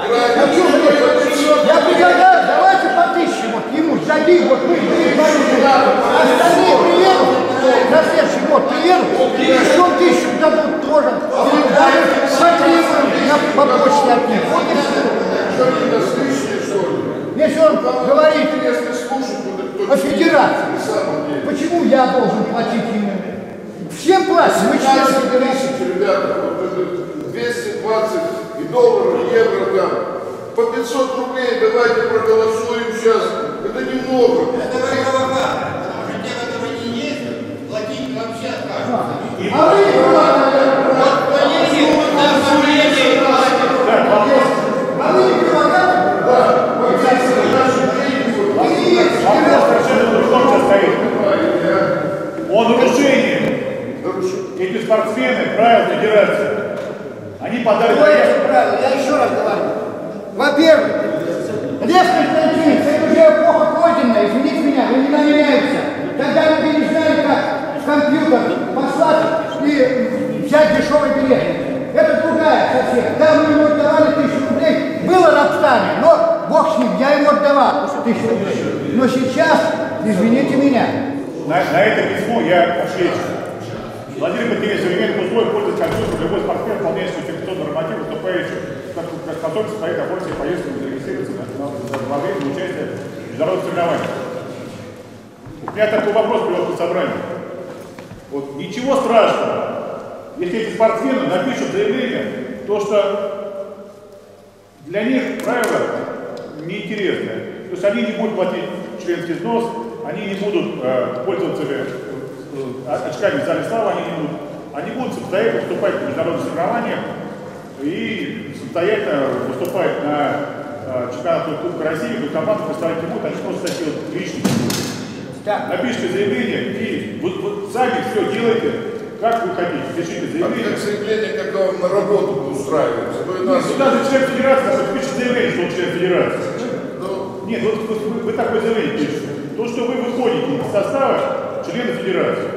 Я предлагаю, давайте по 1000 вот ему сдадим, вот мы остальные приедут, на следующий год приедут, еще 1000 дадут тоже, даже по почте от них. Вот и все. Если он говорит о федерации, почему я должен платить ему? Всем платят, мы члены федерации. Ребята, вот это 220 и долларов, и евро там. По 500 рублей давайте проголосуем сейчас. Это немного. Это вы провокаторы, потому что те, которые не ездят, платить вообще откажутся. А вы не провокаторы. А вы не провокаторы? Да. Вопрос совершенно другом сейчас стоит. О нарушении. Эти спортсмены правил федерации. Они подали заявку. Я еще раз говорю. Во-первых, Лев Константинович, это уже эпоха пройденная, извините меня, вы не намеряются. Тогда люди не знали, как в компьютер послать и взять дешевый билет. Это другая совсем. Да, мы ему отдавали 1000 рублей, было роптание, но бог с ним, я ему отдавал 1000 рублей. Но сейчас, извините меня. На это письмо я отвечу. Владимир Петрович, в современных условиях пользуется компьютером, любой спортсмен, выполняющий инфекционный норматив, выступающий как способность своей работе поездки зарегистрироваться во время участия в международных соревнованиях. У меня такой вопрос привел к собранию. Вот ничего страшного, если эти спортсмены напишут заявление, то что для них правила неинтересны. То есть они не будут платить членский взнос, они не будут пользоваться очками в зале славы, они будут самостоятельно выступать в международных соревнованиях и самостоятельно выступать на чемпионате Кубка России, эту команду представлять ему, они просто такие вот личные. Напишите заявление и вот сами все делайте, как вы хотите. Пишите заявление. Как заявление, как вам на работу устраивается. Даже член федерации пишет заявление, что он член федерации. Нет, вот вы такое заявление пишете. То, что вы выходите из состава члена федерации.